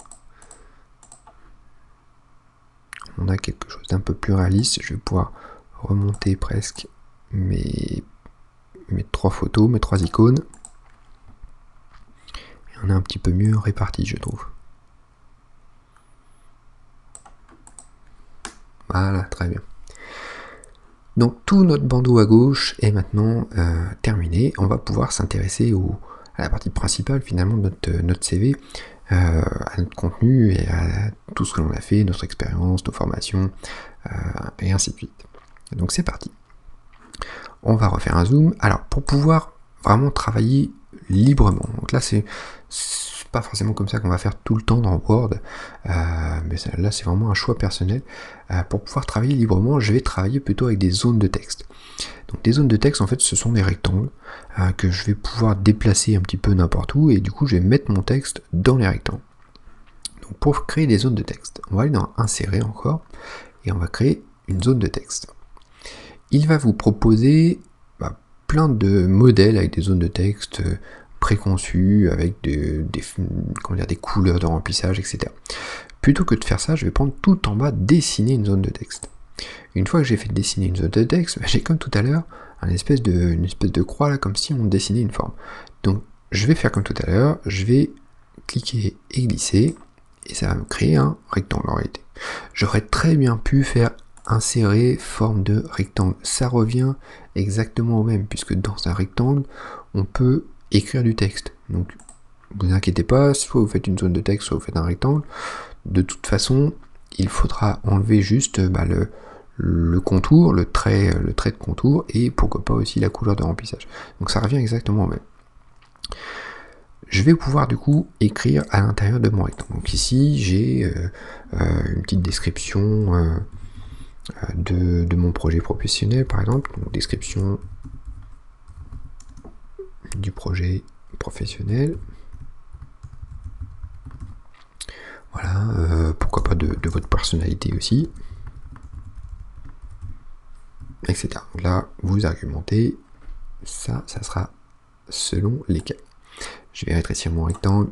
on a quelque chose d'un peu plus réaliste. Je vais pouvoir remonter presque mes 3 photos, mes 3 icônes. Et on est un petit peu mieux réparti, je trouve. Voilà, très bien. Donc tout notre bandeau à gauche est maintenant terminé. On va pouvoir s'intéresser à la partie principale finalement de notre CV, à notre contenu et à tout ce que l'on a fait, notre expérience, nos formations, et ainsi de suite. Donc c'est parti. On va refaire un zoom. Alors pour pouvoir vraiment travailler librement, donc là c'est pas forcément comme ça qu'on va faire tout le temps dans Word, mais là c'est vraiment un choix personnel. Pour pouvoir travailler librement, je vais travailler plutôt avec des zones de texte. Donc des zones de texte, en fait, ce sont des rectangles que je vais pouvoir déplacer un petit peu n'importe où, et du coup je vais mettre mon texte dans les rectangles. Donc pour créer des zones de texte, on va aller dans Insérer encore, et on va créer une zone de texte. Il va vous proposer plein de modèles avec des zones de texte préconçues, avec des couleurs de remplissage, etc. Plutôt que de faire ça, je vais prendre tout en bas, dessiner une zone de texte. Une fois que j'ai fait dessiner une zone de texte, j'ai comme tout à l'heure une espèce de croix là, comme si on dessinait une forme. Donc je vais faire comme tout à l'heure, je vais cliquer et glisser, et ça va me créer un rectangle en réalité. J'aurais très bien pu faire insérer forme de rectangle. Ça revient exactement au même, puisque dans un rectangle, on peut écrire du texte. Donc, vous inquiétez pas, soit vous faites une zone de texte, soit vous faites un rectangle. De toute façon, il faudra enlever juste le contour, le trait de contour, et pourquoi pas aussi la couleur de remplissage. Donc ça revient exactement au même. Je vais pouvoir du coup écrire à l'intérieur de mon rectangle. Donc ici, j'ai une petite description de mon projet professionnel, par exemple. Donc, description du projet professionnel. Voilà, pourquoi pas de votre personnalité aussi, etc. Donc là, vous argumentez, ça sera selon les cas. Je vais rétrécir mon rectangle.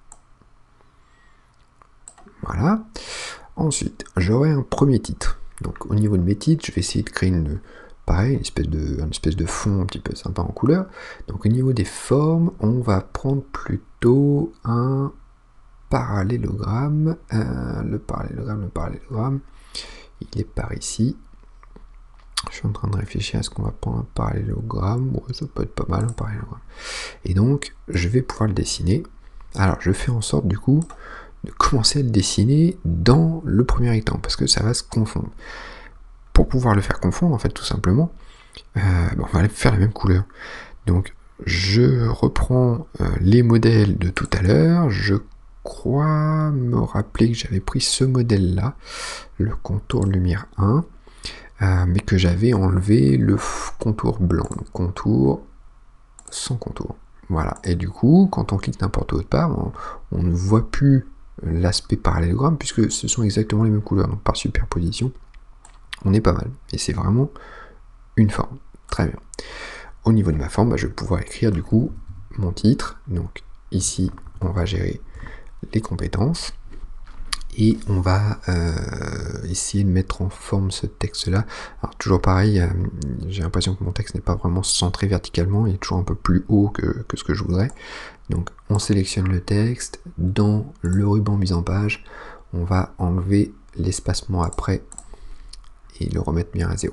Voilà. Ensuite, j'aurai un premier titre. Donc au niveau de mes titres, je vais essayer de créer une espèce de fond un petit peu sympa en couleur. Donc au niveau des formes, on va prendre plutôt un parallélogramme. Le parallélogramme, il est par ici. Je suis en train de réfléchir à ce qu'on va prendre un parallélogramme. Ouais, ça peut être pas mal un parallélogramme. Et donc, je vais pouvoir le dessiner. Alors, je fais en sorte du coup de commencer à le dessiner dans le premier rectangle, parce que ça va se confondre. Pour pouvoir le faire confondre, en fait, tout simplement, on va faire la même couleur. Donc, je reprends les modèles de tout à l'heure. Je crois me rappeler que j'avais pris ce modèle-là, le contour lumière 1, mais que j'avais enlevé le contour blanc, le contour sans contour. Voilà, et du coup, quand on clique n'importe où autre part, on ne voit plus l'aspect parallélogramme, puisque ce sont exactement les mêmes couleurs, donc par superposition, on est pas mal. Et c'est vraiment une forme. Très bien. Au niveau de ma forme, je vais pouvoir écrire du coup mon titre. Donc ici, on va gérer les compétences. Et on va essayer de mettre en forme ce texte-là. Alors toujours pareil, j'ai l'impression que mon texte n'est pas vraiment centré verticalement, il est toujours un peu plus haut que ce que je voudrais. Donc on sélectionne le texte, dans le ruban mise en page, on va enlever l'espacement après et le remettre bien à 0.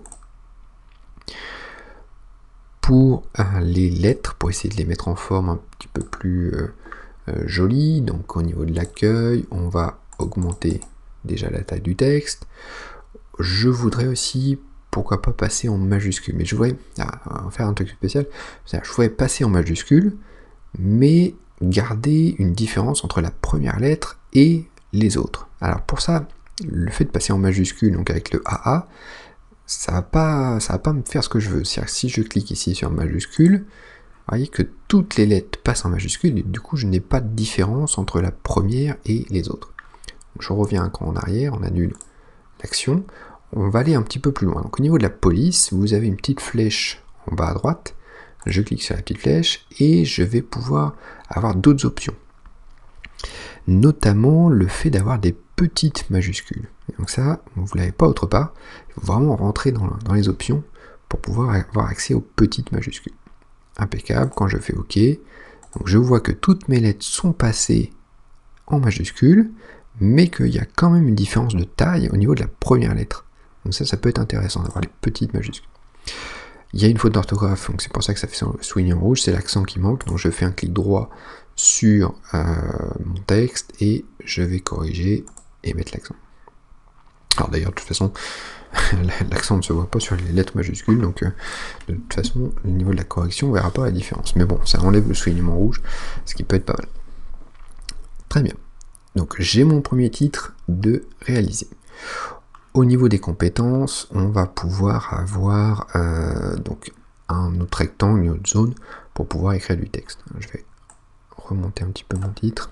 Pour les lettres, pour essayer de les mettre en forme un petit peu plus jolies, donc au niveau de l'accueil, on va augmenter déjà la taille du texte. Je voudrais aussi, pourquoi pas, passer en majuscule, mais je voudrais faire un truc spécial. Je voudrais passer en majuscule, mais garder une différence entre la première lettre et les autres. Alors pour ça, le fait de passer en majuscule, donc avec le AA, ça va pas me faire ce que je veux. C'est-à-dire que si je clique ici sur majuscule, vous voyez que toutes les lettres passent en majuscule, et du coup je n'ai pas de différence entre la première et les autres. Je reviens un cran en arrière, on annule l'action, on va aller un petit peu plus loin. Donc au niveau de la police, vous avez une petite flèche en bas à droite, je clique sur la petite flèche et je vais pouvoir avoir d'autres options. Notamment le fait d'avoir des petites majuscules. Et donc ça, vous ne l'avez pas autre part, il faut vraiment rentrer dans les options pour pouvoir avoir accès aux petites majuscules. Impeccable, quand je fais OK, donc je vois que toutes mes lettres sont passées en majuscules, mais qu'il y a quand même une différence de taille au niveau de la première lettre. Donc ça peut être intéressant d'avoir les petites majuscules. Il y a une faute d'orthographe, donc c'est pour ça que ça fait souligner en rouge, c'est l'accent qui manque, donc je fais un clic droit sur mon texte et je vais corriger et mettre l'accent. Alors d'ailleurs, de toute façon, l'accent ne se voit pas sur les lettres majuscules, donc de toute façon, au niveau de la correction, on ne verra pas la différence. Mais bon, ça enlève le soulignement rouge, ce qui peut être pas mal. Très bien. Donc j'ai mon premier titre de réaliser. Au niveau des compétences, on va pouvoir avoir donc un autre rectangle, une autre zone pour pouvoir écrire du texte. Je vais remonter un petit peu mon titre.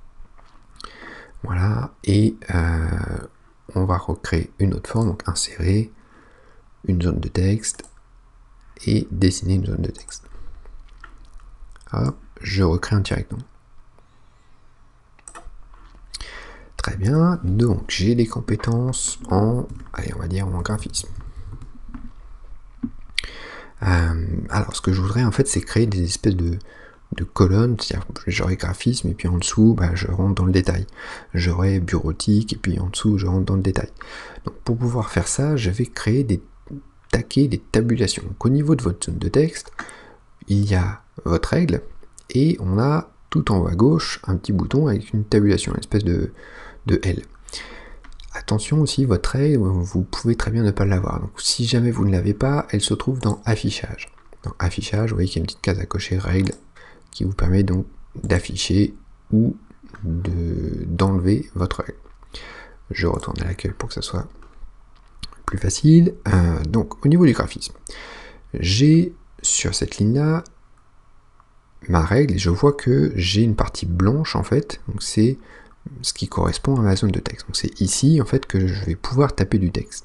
Voilà, et on va recréer une autre forme, donc insérer une zone de texte et dessiner une zone de texte. Hop, je recrée un petit rectangle. Très bien, donc j'ai des compétences en, allez, on va dire en graphisme. Alors ce que je voudrais en fait c'est créer des espèces de colonnes, c'est-à-dire j'aurai graphisme et puis en dessous je rentre dans le détail. J'aurai bureautique et puis en dessous je rentre dans le détail. Donc pour pouvoir faire ça, je vais créer des taquets, des tabulations. Donc au niveau de votre zone de texte, il y a votre règle et on a tout en haut à gauche un petit bouton avec une tabulation, une espèce de L. Attention aussi, votre règle, vous pouvez très bien ne pas l'avoir. Donc si jamais vous ne l'avez pas, elle se trouve dans affichage. Dans affichage, vous voyez qu'il y a une petite case à cocher, règle, qui vous permet donc d'afficher ou d'enlever votre règle. Je retourne à l'accueil pour que ça soit plus facile. Donc au niveau du graphisme, j'ai sur cette ligne-là ma règle et je vois que j'ai une partie blanche en fait, donc c'est ce qui correspond à ma zone de texte. Donc c'est ici en fait que je vais pouvoir taper du texte.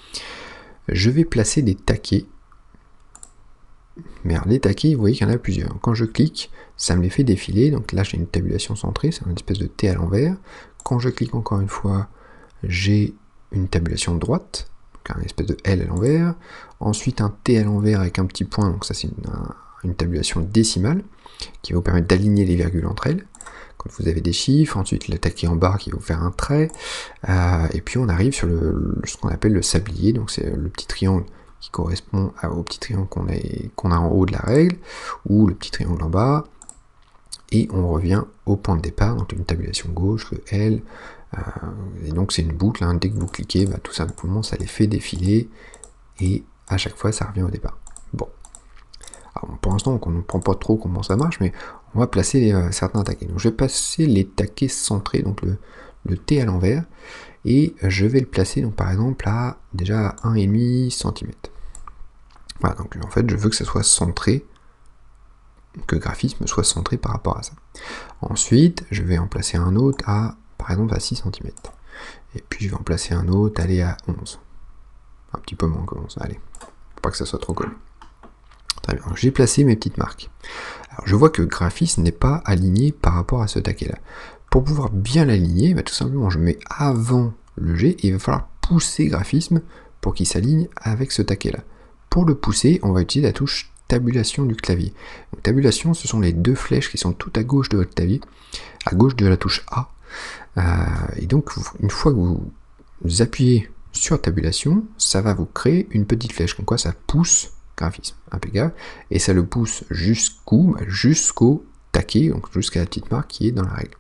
Je vais placer des taquets. Mais alors, les taquets, vous voyez qu'il y en a plusieurs. Quand je clique, ça me les fait défiler. Donc là, j'ai une tabulation centrée, c'est une espèce de T à l'envers. Quand je clique encore une fois, j'ai une tabulation droite, donc une espèce de L à l'envers. Ensuite, un T à l'envers avec un petit point, donc ça c'est une tabulation décimale qui va vous permettre d'aligner les virgules entre elles. Quand vous avez des chiffres, ensuite le taquet en barre qui va vous faire un trait, et puis on arrive sur ce qu'on appelle le sablier, donc c'est le petit triangle qui correspond au petit triangle qu'on a en haut de la règle, ou le petit triangle en bas, et on revient au point de départ, donc une tabulation gauche, le L, et donc c'est une boucle, hein, dès que vous cliquez, tout simplement ça les fait défiler, et à chaque fois ça revient au départ. Bon. Alors, pour l'instant, on ne comprend pas trop comment ça marche, mais on va placer certains taquets. Donc je vais passer les taquets centrés, donc le T à l'envers, et je vais le placer donc par exemple à déjà à 1,5 cm. Voilà, donc en fait je veux que ça soit centré, que le graphisme soit centré par rapport à ça. Ensuite, je vais en placer un autre à, par exemple, à 6 cm. Et puis je vais en placer un autre, aller à 11. Un petit peu moins que 11, allez. Faut pas que ça soit trop collé. Très bien, j'ai placé mes petites marques. Alors je vois que le graphisme n'est pas aligné par rapport à ce taquet-là. Pour pouvoir bien l'aligner, tout simplement je mets avant le G et il va falloir pousser graphisme pour qu'il s'aligne avec ce taquet-là. Pour le pousser, on va utiliser la touche tabulation du clavier. Donc, tabulation, ce sont les deux flèches qui sont tout à gauche de votre clavier, à gauche de la touche A. Et donc une fois que vous appuyez sur tabulation, ça va vous créer une petite flèche, comme quoi ça pousse graphisme, impeccable, et ça le pousse jusqu'au taquet, donc jusqu'à la petite marque qui est dans la règle.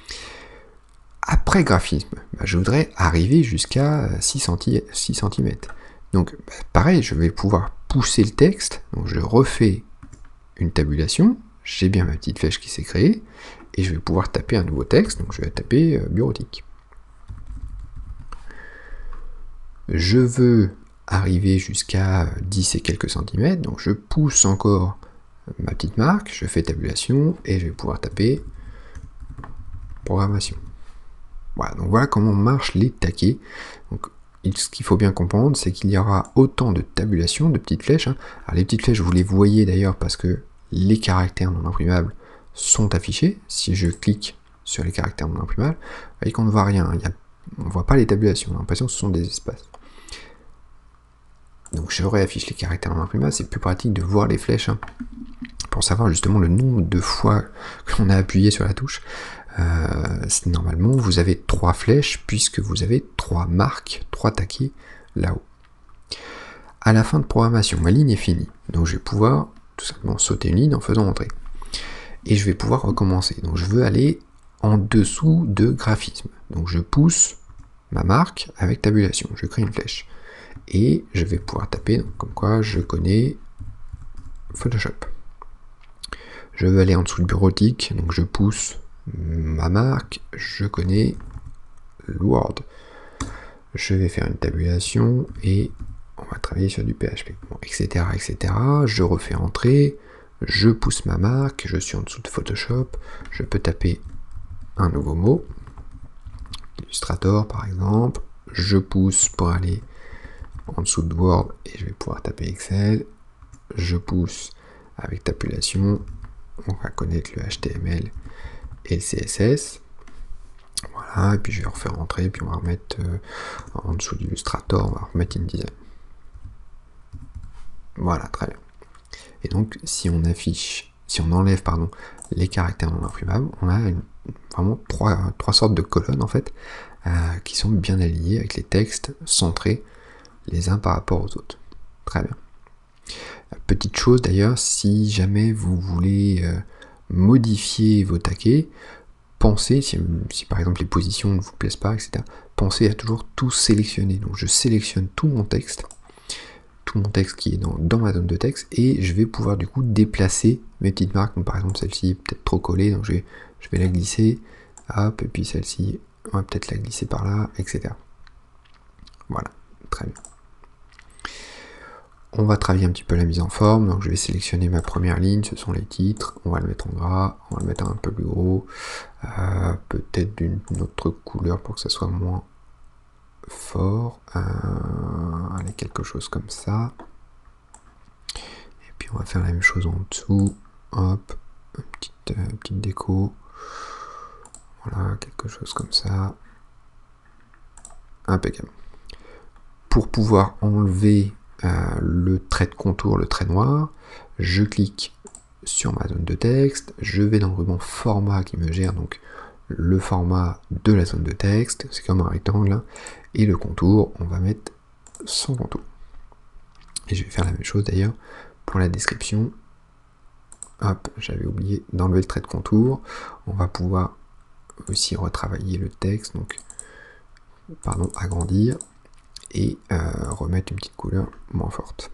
Après graphisme, je voudrais arriver jusqu'à 6 cm. Donc pareil, je vais pouvoir pousser le texte, donc je refais une tabulation, j'ai bien ma petite flèche qui s'est créée, et je vais pouvoir taper un nouveau texte, donc je vais taper bureautique. Je veux arriver jusqu'à 10 et quelques centimètres, donc je pousse encore ma petite marque, je fais tabulation, et je vais pouvoir taper programmation. Voilà, donc voilà comment marchent les taquets. Donc, ce qu'il faut bien comprendre, c'est qu'il y aura autant de tabulations, de petites flèches. Alors les petites flèches, vous les voyez d'ailleurs parce que les caractères non imprimables sont affichés. Si je clique sur les caractères non imprimables, vous voyez qu'on ne voit rien. On ne voit pas les tabulations, on a l'impression que ce sont des espaces. Donc je réaffiche les caractères non imprimables, c'est plus pratique de voir les flèches, pour savoir justement le nombre de fois qu'on a appuyé sur la touche. Normalement, vous avez 3 flèches, puisque vous avez 3 marques, 3 taquets là-haut. À la fin de programmation, ma ligne est finie, donc je vais pouvoir tout simplement sauter une ligne en faisant entrer. Et je vais pouvoir recommencer. Donc je veux aller en dessous de graphisme. Donc je pousse ma marque avec tabulation, je crée une flèche. Et je vais pouvoir taper, donc comme quoi je connais Photoshop. Je veux aller en dessous de bureautique, donc je pousse ma marque, je connais Word. Je vais faire une tabulation et on va travailler sur du PHP, bon, etc., etc. Je refais entrer, je pousse ma marque, je suis en dessous de Photoshop, je peux taper un nouveau mot, Illustrator par exemple, je pousse pour aller en dessous de Word et je vais pouvoir taper Excel, je pousse avec tabulation, on va connaître le HTML et le CSS, voilà, et puis je vais refaire rentrer, puis on va remettre en dessous d'Illustrator, on va remettre InDesign. Voilà, très bien. Et donc si on enlève les caractères non imprimables, on a vraiment trois sortes de colonnes en fait, qui sont bien alignées avec les textes centrés les uns par rapport aux autres. Très bien. Petite chose d'ailleurs, si jamais vous voulez modifier vos taquets, pensez, si par exemple les positions ne vous plaisent pas, etc., pensez à toujours tout sélectionner. Donc je sélectionne tout mon texte qui est dans ma zone de texte, et je vais pouvoir du coup déplacer mes petites marques. Donc par exemple celle-ci est peut-être trop collée, donc je vais la glisser, hop, et puis celle-ci, on va peut-être la glisser par là, etc. Voilà, très bien. On va travailler un petit peu la mise en forme, donc je vais sélectionner ma première ligne, ce sont les titres, on va le mettre en gras, on va le mettre un peu plus gros, peut-être d'une autre couleur pour que ça soit moins fort, allez, quelque chose comme ça, et puis on va faire la même chose en dessous, hop, petite déco, voilà, quelque chose comme ça, impeccable. Pour pouvoir enlever le trait de contour, le trait noir, je clique sur ma zone de texte, je vais dans le ruban format qui me gère donc le format de la zone de texte, c'est comme un rectangle, hein, et le contour, on va mettre sans contour. Et je vais faire la même chose d'ailleurs pour la description. Hop, j'avais oublié d'enlever le trait de contour. On va pouvoir aussi retravailler le texte, donc agrandir et remettre une petite couleur moins forte.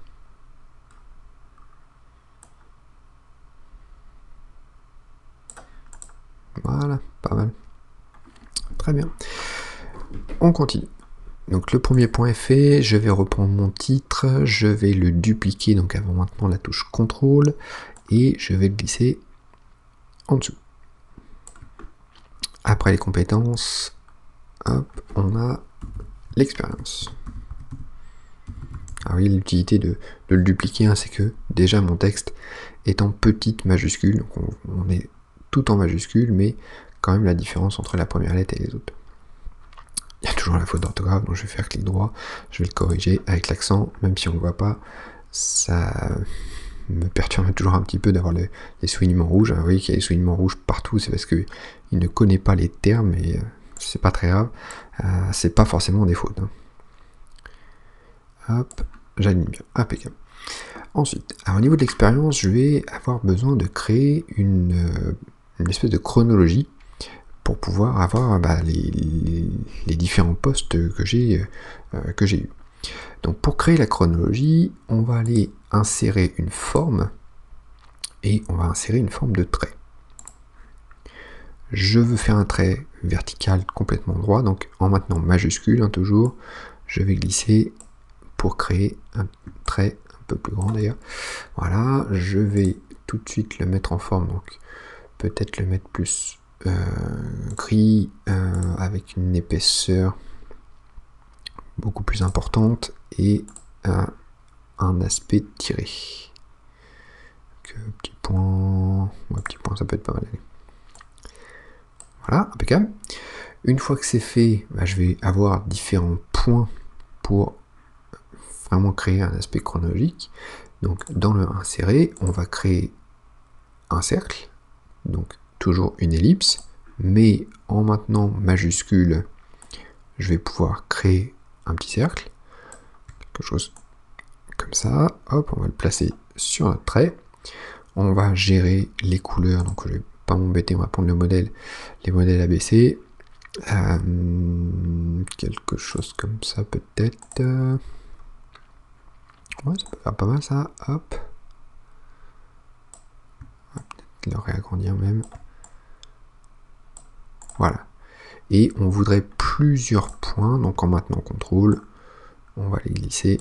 Voilà, pas mal. Très bien. On continue. Donc le premier point est fait, je vais reprendre mon titre, je vais le dupliquer, donc avant maintenant la touche CTRL, et je vais le glisser en dessous. Après les compétences, hop, on a l'expérience. Alors oui, l'utilité de le dupliquer, hein, c'est que déjà mon texte est en petite majuscule, donc on est tout en majuscule, mais quand même la différence entre la première lettre et les autres. Il y a toujours la faute d'orthographe, donc je vais faire clic droit, je vais le corriger avec l'accent, même si on ne le voit pas, ça me perturbe toujours un petit peu d'avoir les soulignements rouges. Vous voyez qu'il y a des soulignements rouges partout, c'est parce qu'il ne connaît pas les termes, et c'est pas très grave, c'est pas forcément des fautes. Hein. Hop, j'aligne bien, impeccable. Ensuite, au niveau de l'expérience, je vais avoir besoin de créer une espèce de chronologie pour pouvoir avoir les différents postes que j'ai eu. Donc pour créer la chronologie, on va aller insérer une forme, et on va insérer une forme de trait. Je veux faire un trait vertical complètement droit, donc en maintenant majuscule, hein, toujours, je vais glisser pour créer un trait un peu plus grand d'ailleurs. Voilà, je vais tout de suite le mettre en forme, donc peut-être le mettre plus gris, avec une épaisseur beaucoup plus importante et un aspect tiré. Donc, petit point, ouais, petit point, ça peut être pas mal. Voilà, impeccable. Une fois que c'est fait, bah, je vais avoir différents points pour vraiment créer un aspect chronologique. Donc dans le insérer, on va créer un cercle, donc toujours une ellipse, mais en maintenant majuscule, je vais pouvoir créer un petit cercle, quelque chose comme ça. Hop, on va le placer sur notre trait. On va gérer les couleurs, donc je vais pas m'embêter, on va prendre les modèles ABC. Quelque chose comme ça peut-être. Ouais, ça peut faire pas mal ça. Hop. On va peut-être le réagrandir même. Voilà. Et on voudrait plusieurs points, donc en maintenant contrôle, on va les glisser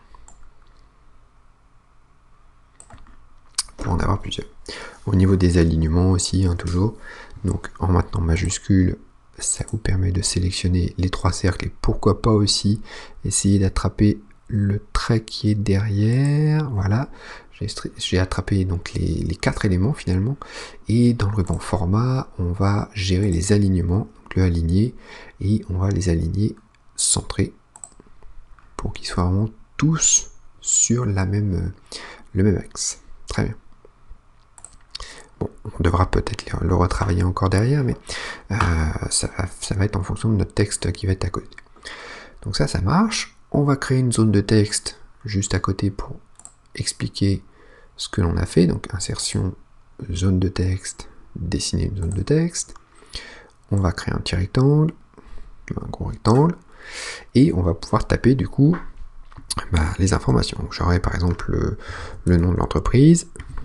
pour en avoir plusieurs. Au niveau des alignements aussi, hein, toujours. Donc en maintenant majuscule, ça vous permet de sélectionner les 3 cercles et pourquoi pas aussi essayer d'attraper le trait qui est derrière. Voilà, j'ai attrapé donc les 4 éléments finalement. Et dans le ruban format, on va gérer les alignements, donc le aligner, et on va les aligner centrés pour qu'ils soient vraiment tous sur le même axe. Très bien. Bon, on devra peut-être le retravailler encore derrière, mais ça va être en fonction de notre texte qui va être à côté. Donc ça marche. On va créer une zone de texte juste à côté pour expliquer ce que l'on a fait. Donc insertion, zone de texte, dessiner une zone de texte. On va créer un petit rectangle, un gros rectangle, et on va pouvoir taper du coup les informations. J'aurai par exemple le nom de l'entreprise.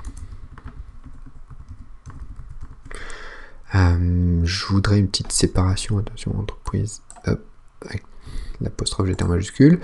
Je voudrais une petite séparation, attention, entreprise, hop, avec l'apostrophe j'étais en majuscule.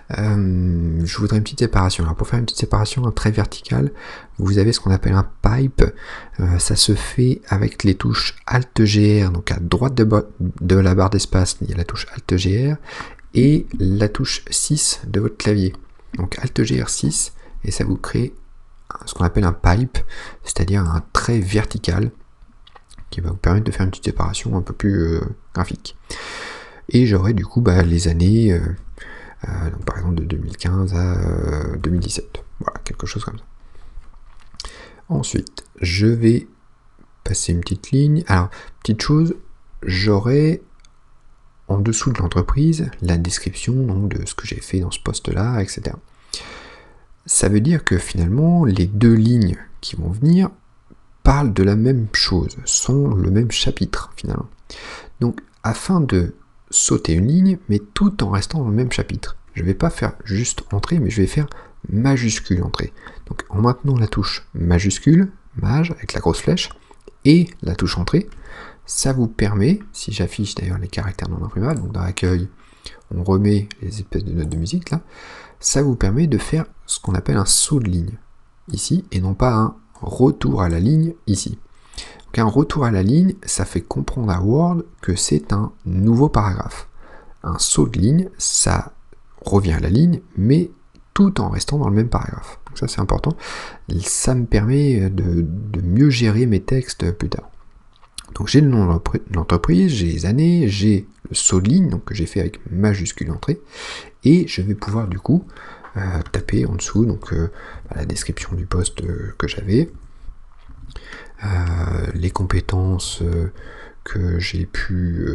Je voudrais une petite séparation. Alors pour faire une petite séparation très verticale, vous avez ce qu'on appelle un pipe. Ça se fait avec les touches Alt-GR, donc à droite de la barre d'espace, il y a la touche Alt-GR et la touche 6 de votre clavier. Donc Alt-GR 6, et ça vous crée ce qu'on appelle un pipe, c'est-à-dire un trait vertical qui va vous permettre de faire une petite séparation un peu plus graphique. Et j'aurai du coup les années, donc par exemple de 2015 à 2017. Voilà, quelque chose comme ça. Ensuite, je vais passer une petite ligne. Alors, petite chose, j'aurai en dessous de l'entreprise la description donc, de ce que j'ai fait dans ce poste-là, etc. Ça veut dire que finalement, les 2 lignes qui vont venir parlent de la même chose, sont le même chapitre finalement. Donc afin de sauter une ligne, mais tout en restant dans le même chapitre, je ne vais pas faire juste entrée, mais je vais faire majuscule entrée. Donc en maintenant la touche majuscule, maj avec la grosse flèche, et la touche entrée, ça vous permet, si j'affiche d'ailleurs les caractères non imprimables, donc dans l'accueil, on remet les espèces de notes de musique là, ça vous permet de faire ce qu'on appelle un saut de ligne ici, et non pas un retour à la ligne ici. Donc un retour à la ligne, ça fait comprendre à Word que c'est un nouveau paragraphe. Un saut de ligne, ça revient à la ligne, mais tout en restant dans le même paragraphe. Donc ça c'est important. Ça me permet de mieux gérer mes textes plus tard. Donc j'ai le nom de l'entreprise, j'ai les années, j'ai le saut de ligne, donc que j'ai fait avec majuscule entrée, et je vais pouvoir du coup taper en dessous donc la description du poste que j'avais, les compétences que j'ai pu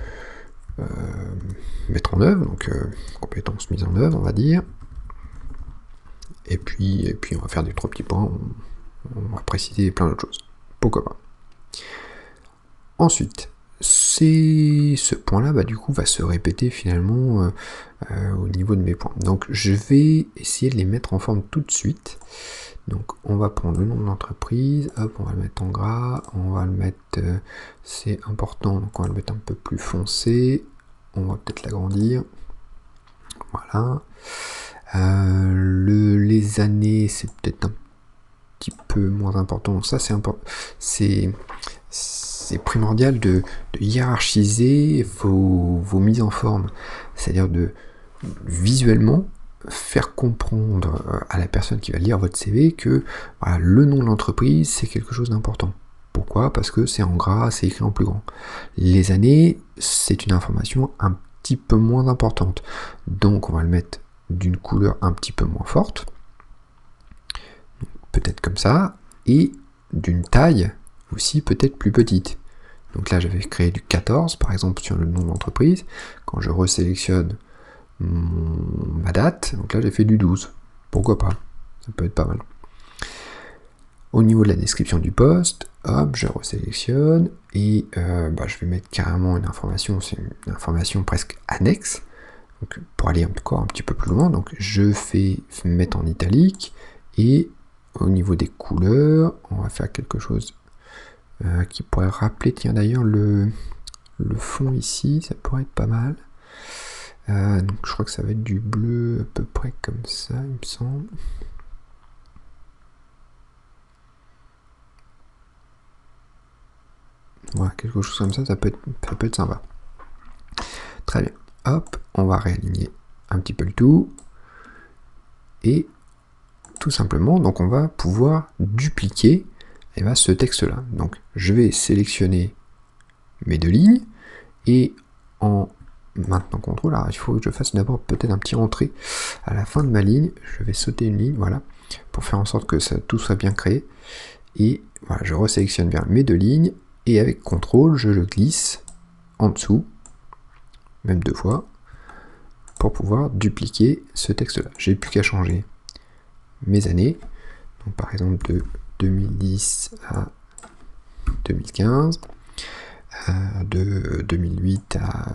mettre en œuvre, donc compétences mises en œuvre on va dire, et puis on va faire des 3 petits points, on va préciser plein d'autres choses, pourquoi pas. Ensuite, ce point-là, du coup, va se répéter finalement au niveau de mes points. Donc, je vais essayer de les mettre en forme tout de suite. Donc, on va prendre le nom de l'entreprise, hop, on va le mettre en gras, on va le mettre, c'est important, donc on va le mettre un peu plus foncé, on va peut-être l'agrandir. Voilà. Les années, c'est peut-être un petit peu moins important. Donc ça, c'est important. C'est primordial de hiérarchiser vos mises en forme, c'est-à-dire de visuellement faire comprendre à la personne qui va lire votre CV que voilà, le nom de l'entreprise, c'est quelque chose d'important. Pourquoi? Parce que c'est en gras, c'est écrit en plus grand. Les années, c'est une information un petit peu moins importante. Donc on va le mettre d'une couleur un petit peu moins forte. Peut-être comme ça. Et d'une taille aussi peut-être plus petite. Donc là j'avais créé du 14 par exemple sur le nom de l'entreprise. Quand je resélectionne ma date, donc là j'ai fait du 12. Pourquoi pas? Ça peut être pas mal. Au niveau de la description du poste, hop, je resélectionne et je vais mettre carrément une information, c'est une information presque annexe. Donc, pour aller encore un petit peu plus loin, donc je fais mettre en italique et au niveau des couleurs, on va faire quelque chose qui pourrait rappeler, tiens d'ailleurs le fond ici, ça pourrait être pas mal. Donc je crois que ça va être du bleu à peu près comme ça, il me semble. Voilà, quelque chose comme ça, ça peut être sympa. Très bien. Hop, on va réaligner un petit peu le tout. Et tout simplement, donc on va pouvoir dupliquer ce texte-là. Donc je vais sélectionner mes deux lignes et en maintenant contrôle, alors il faut que je fasse d'abord peut-être un petit rentré à la fin de ma ligne. Je vais sauter une ligne, voilà, pour faire en sorte que tout soit bien créé. Et voilà, je resélectionne bien mes deux lignes. Et avec CTRL, je le glisse en dessous, même deux fois, pour pouvoir dupliquer ce texte-là. J'ai plus qu'à changer mes années, donc par exemple de 2010 à 2015, de 2008 à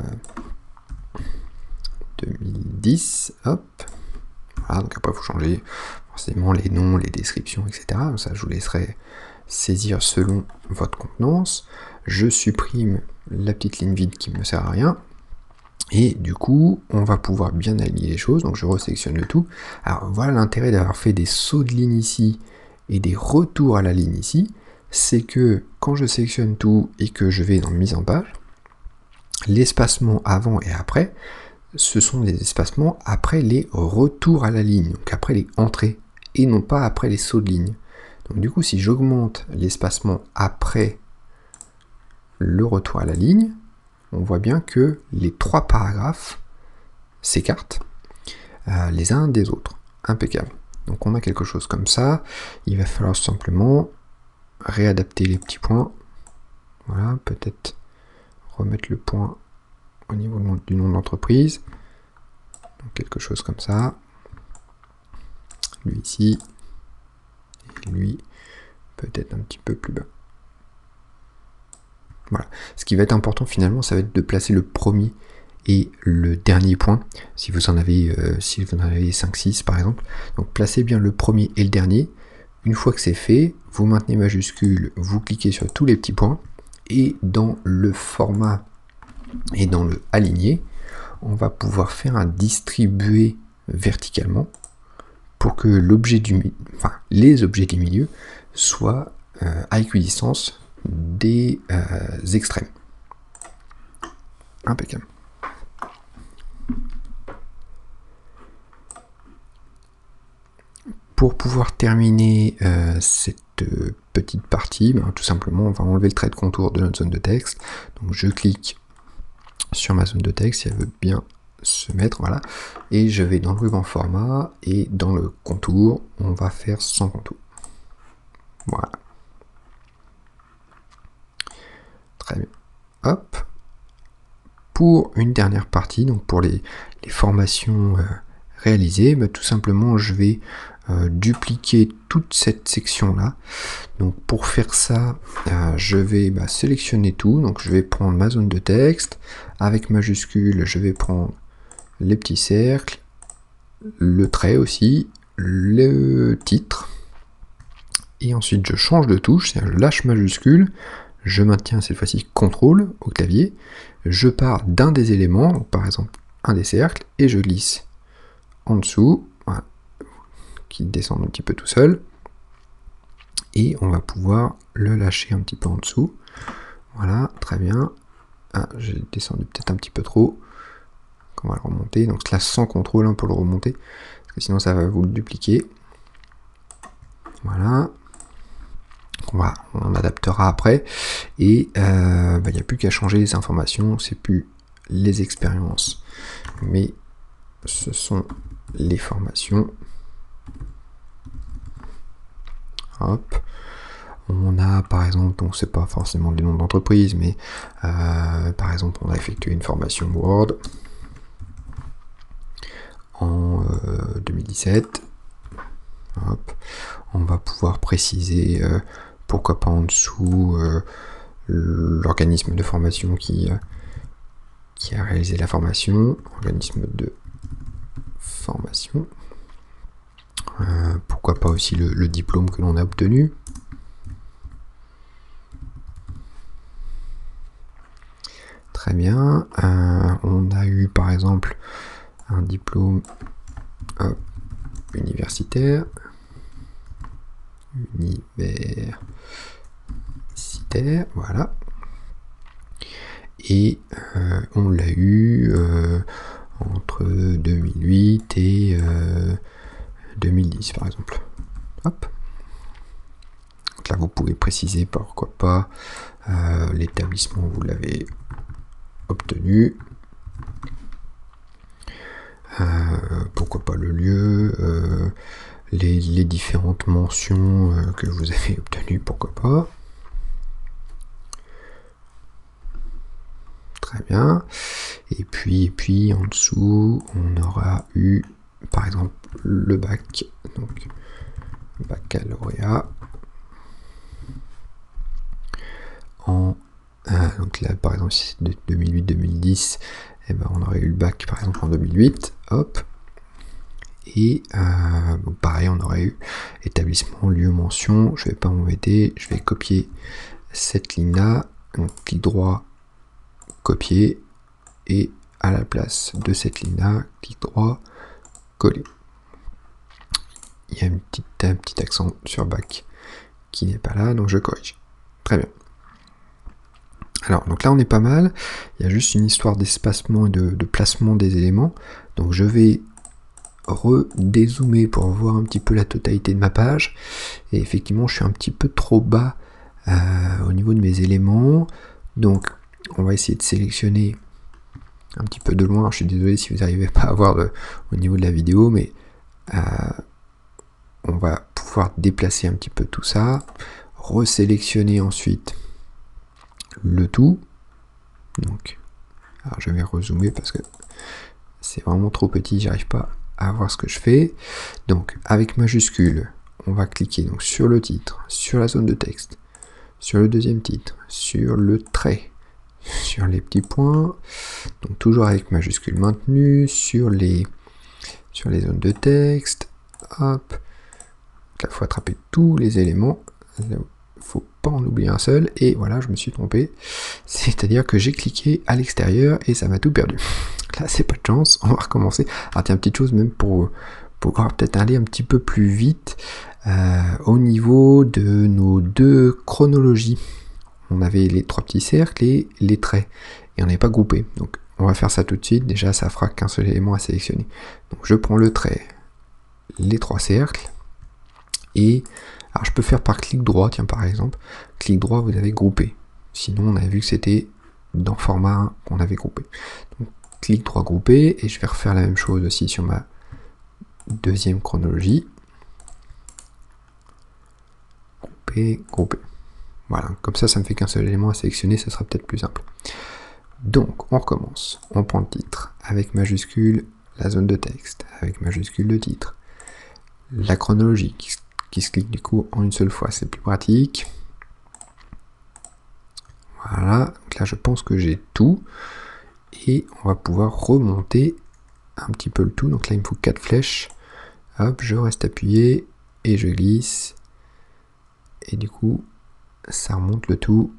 2010, hop. Voilà, donc après il faut changer forcément les noms, les descriptions, etc. Donc ça, je vous laisserai saisir selon votre contenance. Je supprime la petite ligne vide qui ne me sert à rien. Et du coup, on va pouvoir bien aligner les choses. Donc je resélectionne le tout. Alors voilà l'intérêt d'avoir fait des sauts de ligne ici et des retours à la ligne ici. C'est que quand je sélectionne tout et que je vais dans mise en page, l'espacement avant et après, ce sont des espacements après les retours à la ligne, donc après les entrées, et non pas après les sauts de ligne. Donc du coup, si j'augmente l'espacement après le retour à la ligne, on voit bien que les trois paragraphes s'écartent les uns des autres. Impeccable. Donc on a quelque chose comme ça. Il va falloir simplement réadapter les petits points. Voilà, peut-être remettre le point au niveau du nom de l'entreprise. Donc quelque chose comme ça. Lui ici. Et lui, peut-être un petit peu plus bas. Voilà. Ce qui va être important finalement, ça va être de placer le premier et le dernier point, si vous en avez 5-6 par exemple. Donc placez bien le premier et le dernier. Une fois que c'est fait, vous maintenez majuscule, vous cliquez sur tous les petits points, et dans le format et dans le aligner, on va pouvoir faire un distribuer verticalement pour que les objets du milieu soient à équidistance des extrêmes. Impeccable. Pour pouvoir terminer cette petite partie, tout simplement on va enlever le trait de contour de notre zone de texte. Donc je clique sur ma zone de texte si elle veut bien se mettre, voilà, et je vais dans le ruban format et dans le contour on va faire sans contour. Voilà. Très bien. Hop. Pour une dernière partie, donc pour les formations réalisées, tout simplement je vais dupliquer toute cette section là. Donc pour faire ça, je vais sélectionner tout. Donc je vais prendre ma zone de texte avec majuscule, je vais prendre les petits cercles, le trait aussi, le titre, et ensuite je change de touche, c'est-à-dire je lâche majuscule, je maintiens cette fois-ci CTRL au clavier, je pars d'un des éléments, donc par exemple un des cercles, et je glisse en dessous, voilà, qui descend un petit peu tout seul, et on va pouvoir le lâcher un petit peu en dessous. Voilà, très bien. Ah, j'ai descendu peut-être un petit peu trop. On va le remonter, donc là sans contrôle hein, pour le remonter, parce que sinon ça va vous le dupliquer. Voilà. On adaptera après. Et il n'y a plus qu'à changer les informations, c'est plus les expériences, mais ce sont les formations. Hop. On a par exemple, donc c'est pas forcément des noms d'entreprise, mais par exemple on a effectué une formation Word en 2017. Hop. On va pouvoir préciser, pourquoi pas en dessous, l'organisme de formation qui a réalisé la formation, organisme de formation. Pourquoi pas aussi le diplôme que l'on a obtenu. Très bien. On a eu par exemple un diplôme universitaire. Voilà. Et on l'a eu entre 2008 et 2010 par exemple. Hop. Donc là vous pouvez préciser pourquoi pas l'établissement vous l'avez obtenu, pourquoi pas le lieu, les différentes mentions que vous avez obtenues, pourquoi pas. Très bien. Et puis en dessous, on aura eu par exemple le bac, donc baccalauréat en donc là par exemple si c'est de 2008-2010, et ben on aurait eu le bac par exemple en 2008, hop. Et donc pareil, on aurait eu établissement, lieu, mention. Je vais pas m'embêter, je vais copier cette ligne là, donc clic droit, copier, et à la place de cette ligne là, clic droit, coller. Il y a un petit accent sur bac qui n'est pas là, donc je corrige. Très bien. Alors, donc là on est pas mal, il y a juste une histoire d'espacement et de placement des éléments. Donc je vais redézoomer pour voir un petit peu la totalité de ma page. Et effectivement, je suis un petit peu trop bas au niveau de mes éléments. Donc, on va essayer de sélectionner un petit peu de loin. Je suis désolé si vous n'arrivez pas à voir au niveau de la vidéo, mais on va pouvoir déplacer un petit peu tout ça. Resélectionner ensuite le tout. Donc, alors je vais rezoomer parce que c'est vraiment trop petit, j'arrive pas à voir ce que je fais. Donc avec majuscule, on va cliquer donc sur le titre, sur la zone de texte, sur le deuxième titre, sur le trait, sur les petits points, donc toujours avec majuscule maintenu, sur les zones de texte, hop. Là, il faut attraper tous les éléments, il faut pas en oublier un seul, et voilà, je me suis trompé, c'est-à-dire que j'ai cliqué à l'extérieur et ça m'a tout perdu. Là, c'est pas de chance, on va recommencer. Alors tiens, petite chose même pour pouvoir peut-être aller un petit peu plus vite, au niveau de nos deux chronologies. On avait les trois petits cercles et les traits, et on n'est pas groupé. Donc on va faire ça tout de suite, déjà ça fera qu'un seul élément à sélectionner. Donc je prends le trait, les trois cercles, et alors je peux faire par clic droit, tiens par exemple, clic droit vous avez groupé. Sinon on avait vu que c'était dans format 1 qu'on avait groupé. Donc clic droit groupé, et je vais refaire la même chose aussi sur ma deuxième chronologie. Grouper, grouper. Voilà, comme ça me fait qu'un seul élément à sélectionner, ça sera peut-être plus simple. Donc on recommence, on prend le titre, avec majuscule la zone de texte, avec majuscule le titre, la chronologie qui se clique du coup en une seule fois, c'est plus pratique. Voilà, donc là je pense que j'ai tout, et on va pouvoir remonter un petit peu le tout. Donc là il me faut 4 flèches, hop, je reste appuyé et je glisse, et du coup ça remonte le tout,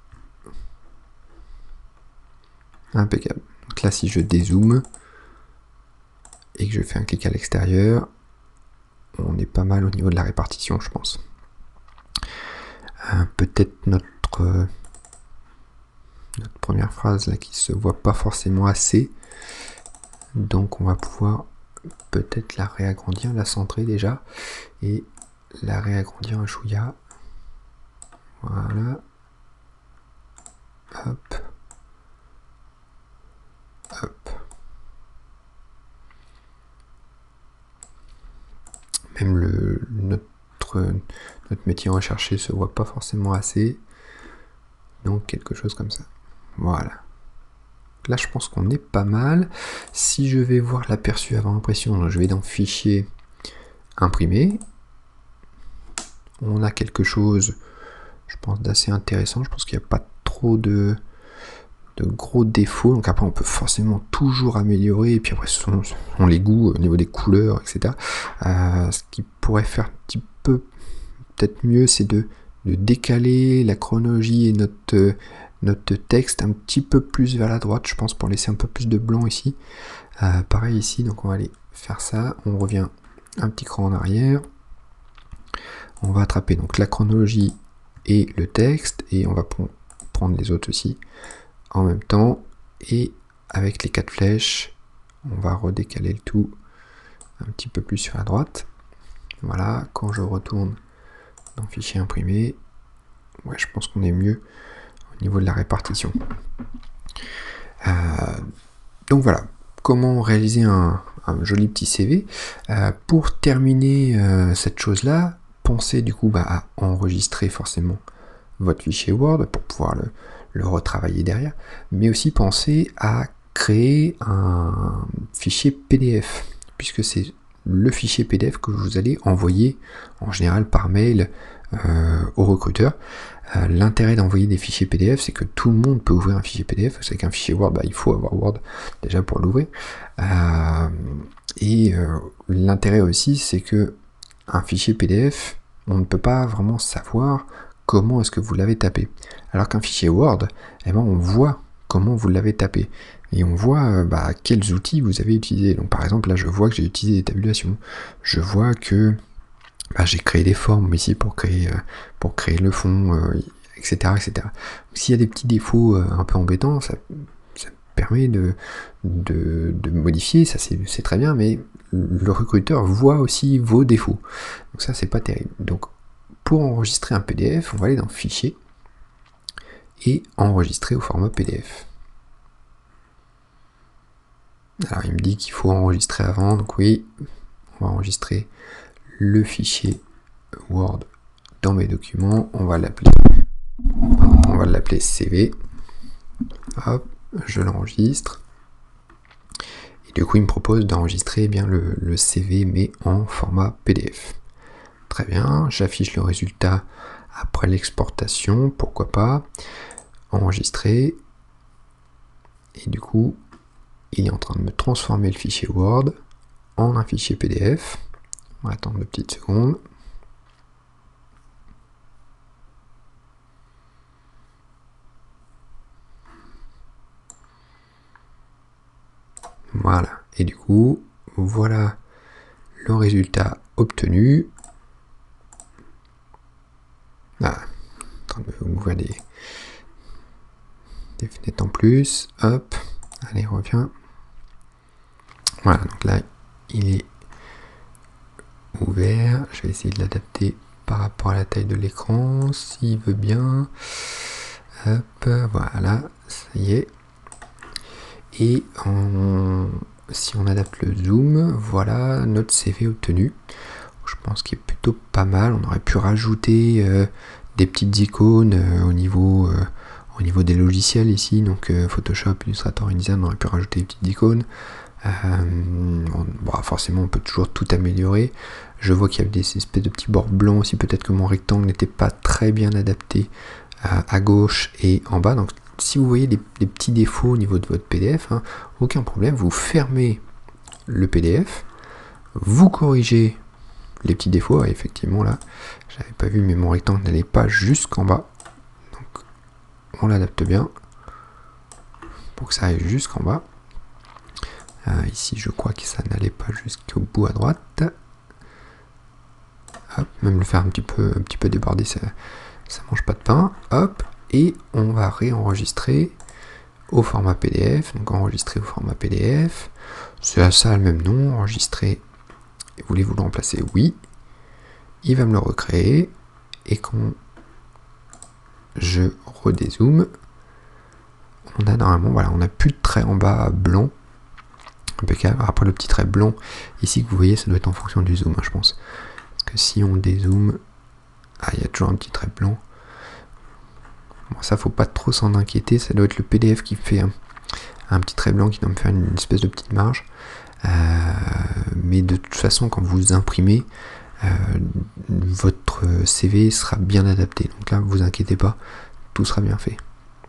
impeccable. Donc là si je dézoome et que je fais un clic à l'extérieur, on est pas mal au niveau de la répartition, je pense. Peut-être notre première phrase là qui se voit pas forcément assez. Donc on va pouvoir peut-être la réagrandir, la centrer déjà, et la réagrandir un chouïa. Voilà. Hop. Hop. Même notre métier recherché se voit pas forcément assez. Donc quelque chose comme ça. Voilà. Là je pense qu'on est pas mal. Si je vais voir l'aperçu avant impression, je vais dans Fichier, Imprimer. On a quelque chose, je pense, d'assez intéressant. Je pense qu'il n'y a pas trop de gros défauts. Donc après on peut forcément toujours améliorer. Et puis après ce sont les goûts au niveau des couleurs, etc. Ce qui pourrait faire un petit peu peut-être mieux, c'est de décaler la chronologie et notre texte un petit peu plus vers la droite, je pense, pour laisser un peu plus de blanc ici. Pareil ici, donc on va aller faire ça. On revient un petit cran en arrière. On va attraper donc la chronologie et le texte, et on va prendre les autres aussi en même temps. Et avec les 4 flèches, on va redécaler le tout un petit peu plus sur la droite. Voilà, quand je retourne dans Fichier Imprimé, ouais, je pense qu'on est mieux au niveau de la répartition. Donc voilà, comment réaliser un joli petit CV. Pour terminer cette chose-là, pensez du coup à enregistrer forcément votre fichier Word pour pouvoir le retravailler derrière, mais aussi pensez à créer un fichier PDF, puisque c'est le fichier PDF que vous allez envoyer en général par mail aux recruteurs. L'intérêt d'envoyer des fichiers PDF, c'est que tout le monde peut ouvrir un fichier PDF. C'est qu'un fichier Word, il faut avoir Word déjà pour l'ouvrir. L'intérêt aussi, c'est que un fichier PDF, on ne peut pas vraiment savoir comment est-ce que vous l'avez tapé. Alors qu'un fichier Word, on voit comment vous l'avez tapé. Et on voit quels outils vous avez utilisés. Donc par exemple, là je vois que j'ai utilisé des tabulations. Je vois que j'ai créé des formes ici pour créer le fond, etc. S'il y a des petits défauts un peu embêtants, ça permet de modifier, ça c'est très bien, mais le recruteur voit aussi vos défauts. Donc ça c'est pas terrible. Donc pour enregistrer un PDF, on va aller dans Fichier et enregistrer au format PDF. Alors il me dit qu'il faut enregistrer avant, donc oui, on va enregistrer le fichier Word dans mes documents. On va l'appeler CV. Hop, je l'enregistre. Et du coup, il me propose d'enregistrer le CV, mais en format PDF. Très bien, j'affiche le résultat après l'exportation, pourquoi pas. Enregistrer. Et du coup, il est en train de me transformer le fichier Word en un fichier PDF. On va attendre 2 petites secondes. Voilà, et du coup, voilà le résultat obtenu. En train de ouvrir des fenêtres en plus. Hop, allez, reviens. Voilà, donc là, il est ouvert. Je vais essayer de l'adapter par rapport à la taille de l'écran, s'il veut bien. Hop, voilà, ça y est. Et si on adapte le zoom, voilà notre CV obtenu. Je pense qu'il est plutôt pas mal. On aurait pu rajouter des petites icônes au niveau des logiciels ici. Donc Photoshop, Illustrator, InDesign, on aurait pu rajouter des petites icônes. Forcément, on peut toujours tout améliorer. Je vois qu'il y a des espèces de petits bords blancs aussi. Peut-être que mon rectangle n'était pas très bien adapté à gauche et en bas. Donc si vous voyez des petits défauts au niveau de votre PDF, aucun problème, vous fermez le PDF, vous corrigez les petits défauts. Effectivement là, j'avais pas vu, mais mon rectangle n'allait pas jusqu'en bas, donc on l'adapte bien pour que ça aille jusqu'en bas. Ici je crois que ça n'allait pas jusqu'au bout à droite. Hop, même le faire un petit peu déborder, ça mange pas de pain. Hop, et on va réenregistrer au format PDF, donc enregistrer au format PDF, c'est ça le même nom, enregistrer, voulez-vous le remplacer? Oui, il va me le recréer, et quand je redézoome, on a normalement, voilà, on n'a plus de trait en bas blanc, impeccable. Après le petit trait blanc ici que vous voyez, ça doit être en fonction du zoom, hein, je pense, parce que si on dézoome, il y a toujours un petit trait blanc. Bon, ça faut pas trop s'en inquiéter, ça doit être le PDF qui fait un petit trait blanc qui doit me faire une espèce de petite marge, mais de toute façon quand vous imprimez, votre CV sera bien adapté, donc là vous inquiétez pas, tout sera bien fait.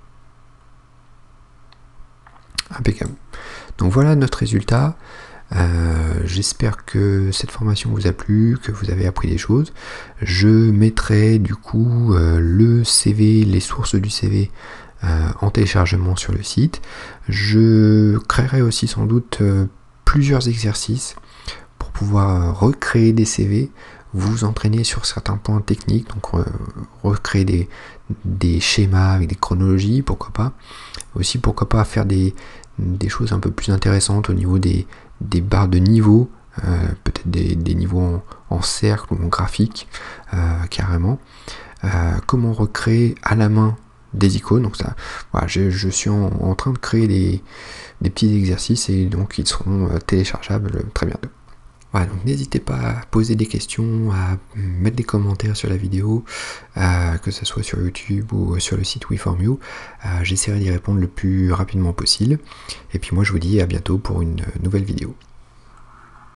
Impeccable. Donc voilà notre résultat. J'espère que cette formation vous a plu, que vous avez appris des choses. Je mettrai du coup le CV, les sources du CV en téléchargement sur le site. Je créerai aussi sans doute plusieurs exercices pour pouvoir recréer des CV, vous entraîner sur certains points techniques, donc recréer des schémas avec des chronologies, pourquoi pas. Aussi pourquoi pas faire des choses un peu plus intéressantes au niveau des barres de niveau, peut-être des niveaux en cercle ou en graphique, carrément. Comment recréer à la main des icônes, donc ça, voilà, je suis en train de créer des petits exercices et donc ils seront téléchargeables très bientôt. Voilà, donc n'hésitez pas à poser des questions, à mettre des commentaires sur la vidéo, que ce soit sur YouTube ou sur le site We4Me. J'essaierai d'y répondre le plus rapidement possible. Et puis moi je vous dis à bientôt pour une nouvelle vidéo.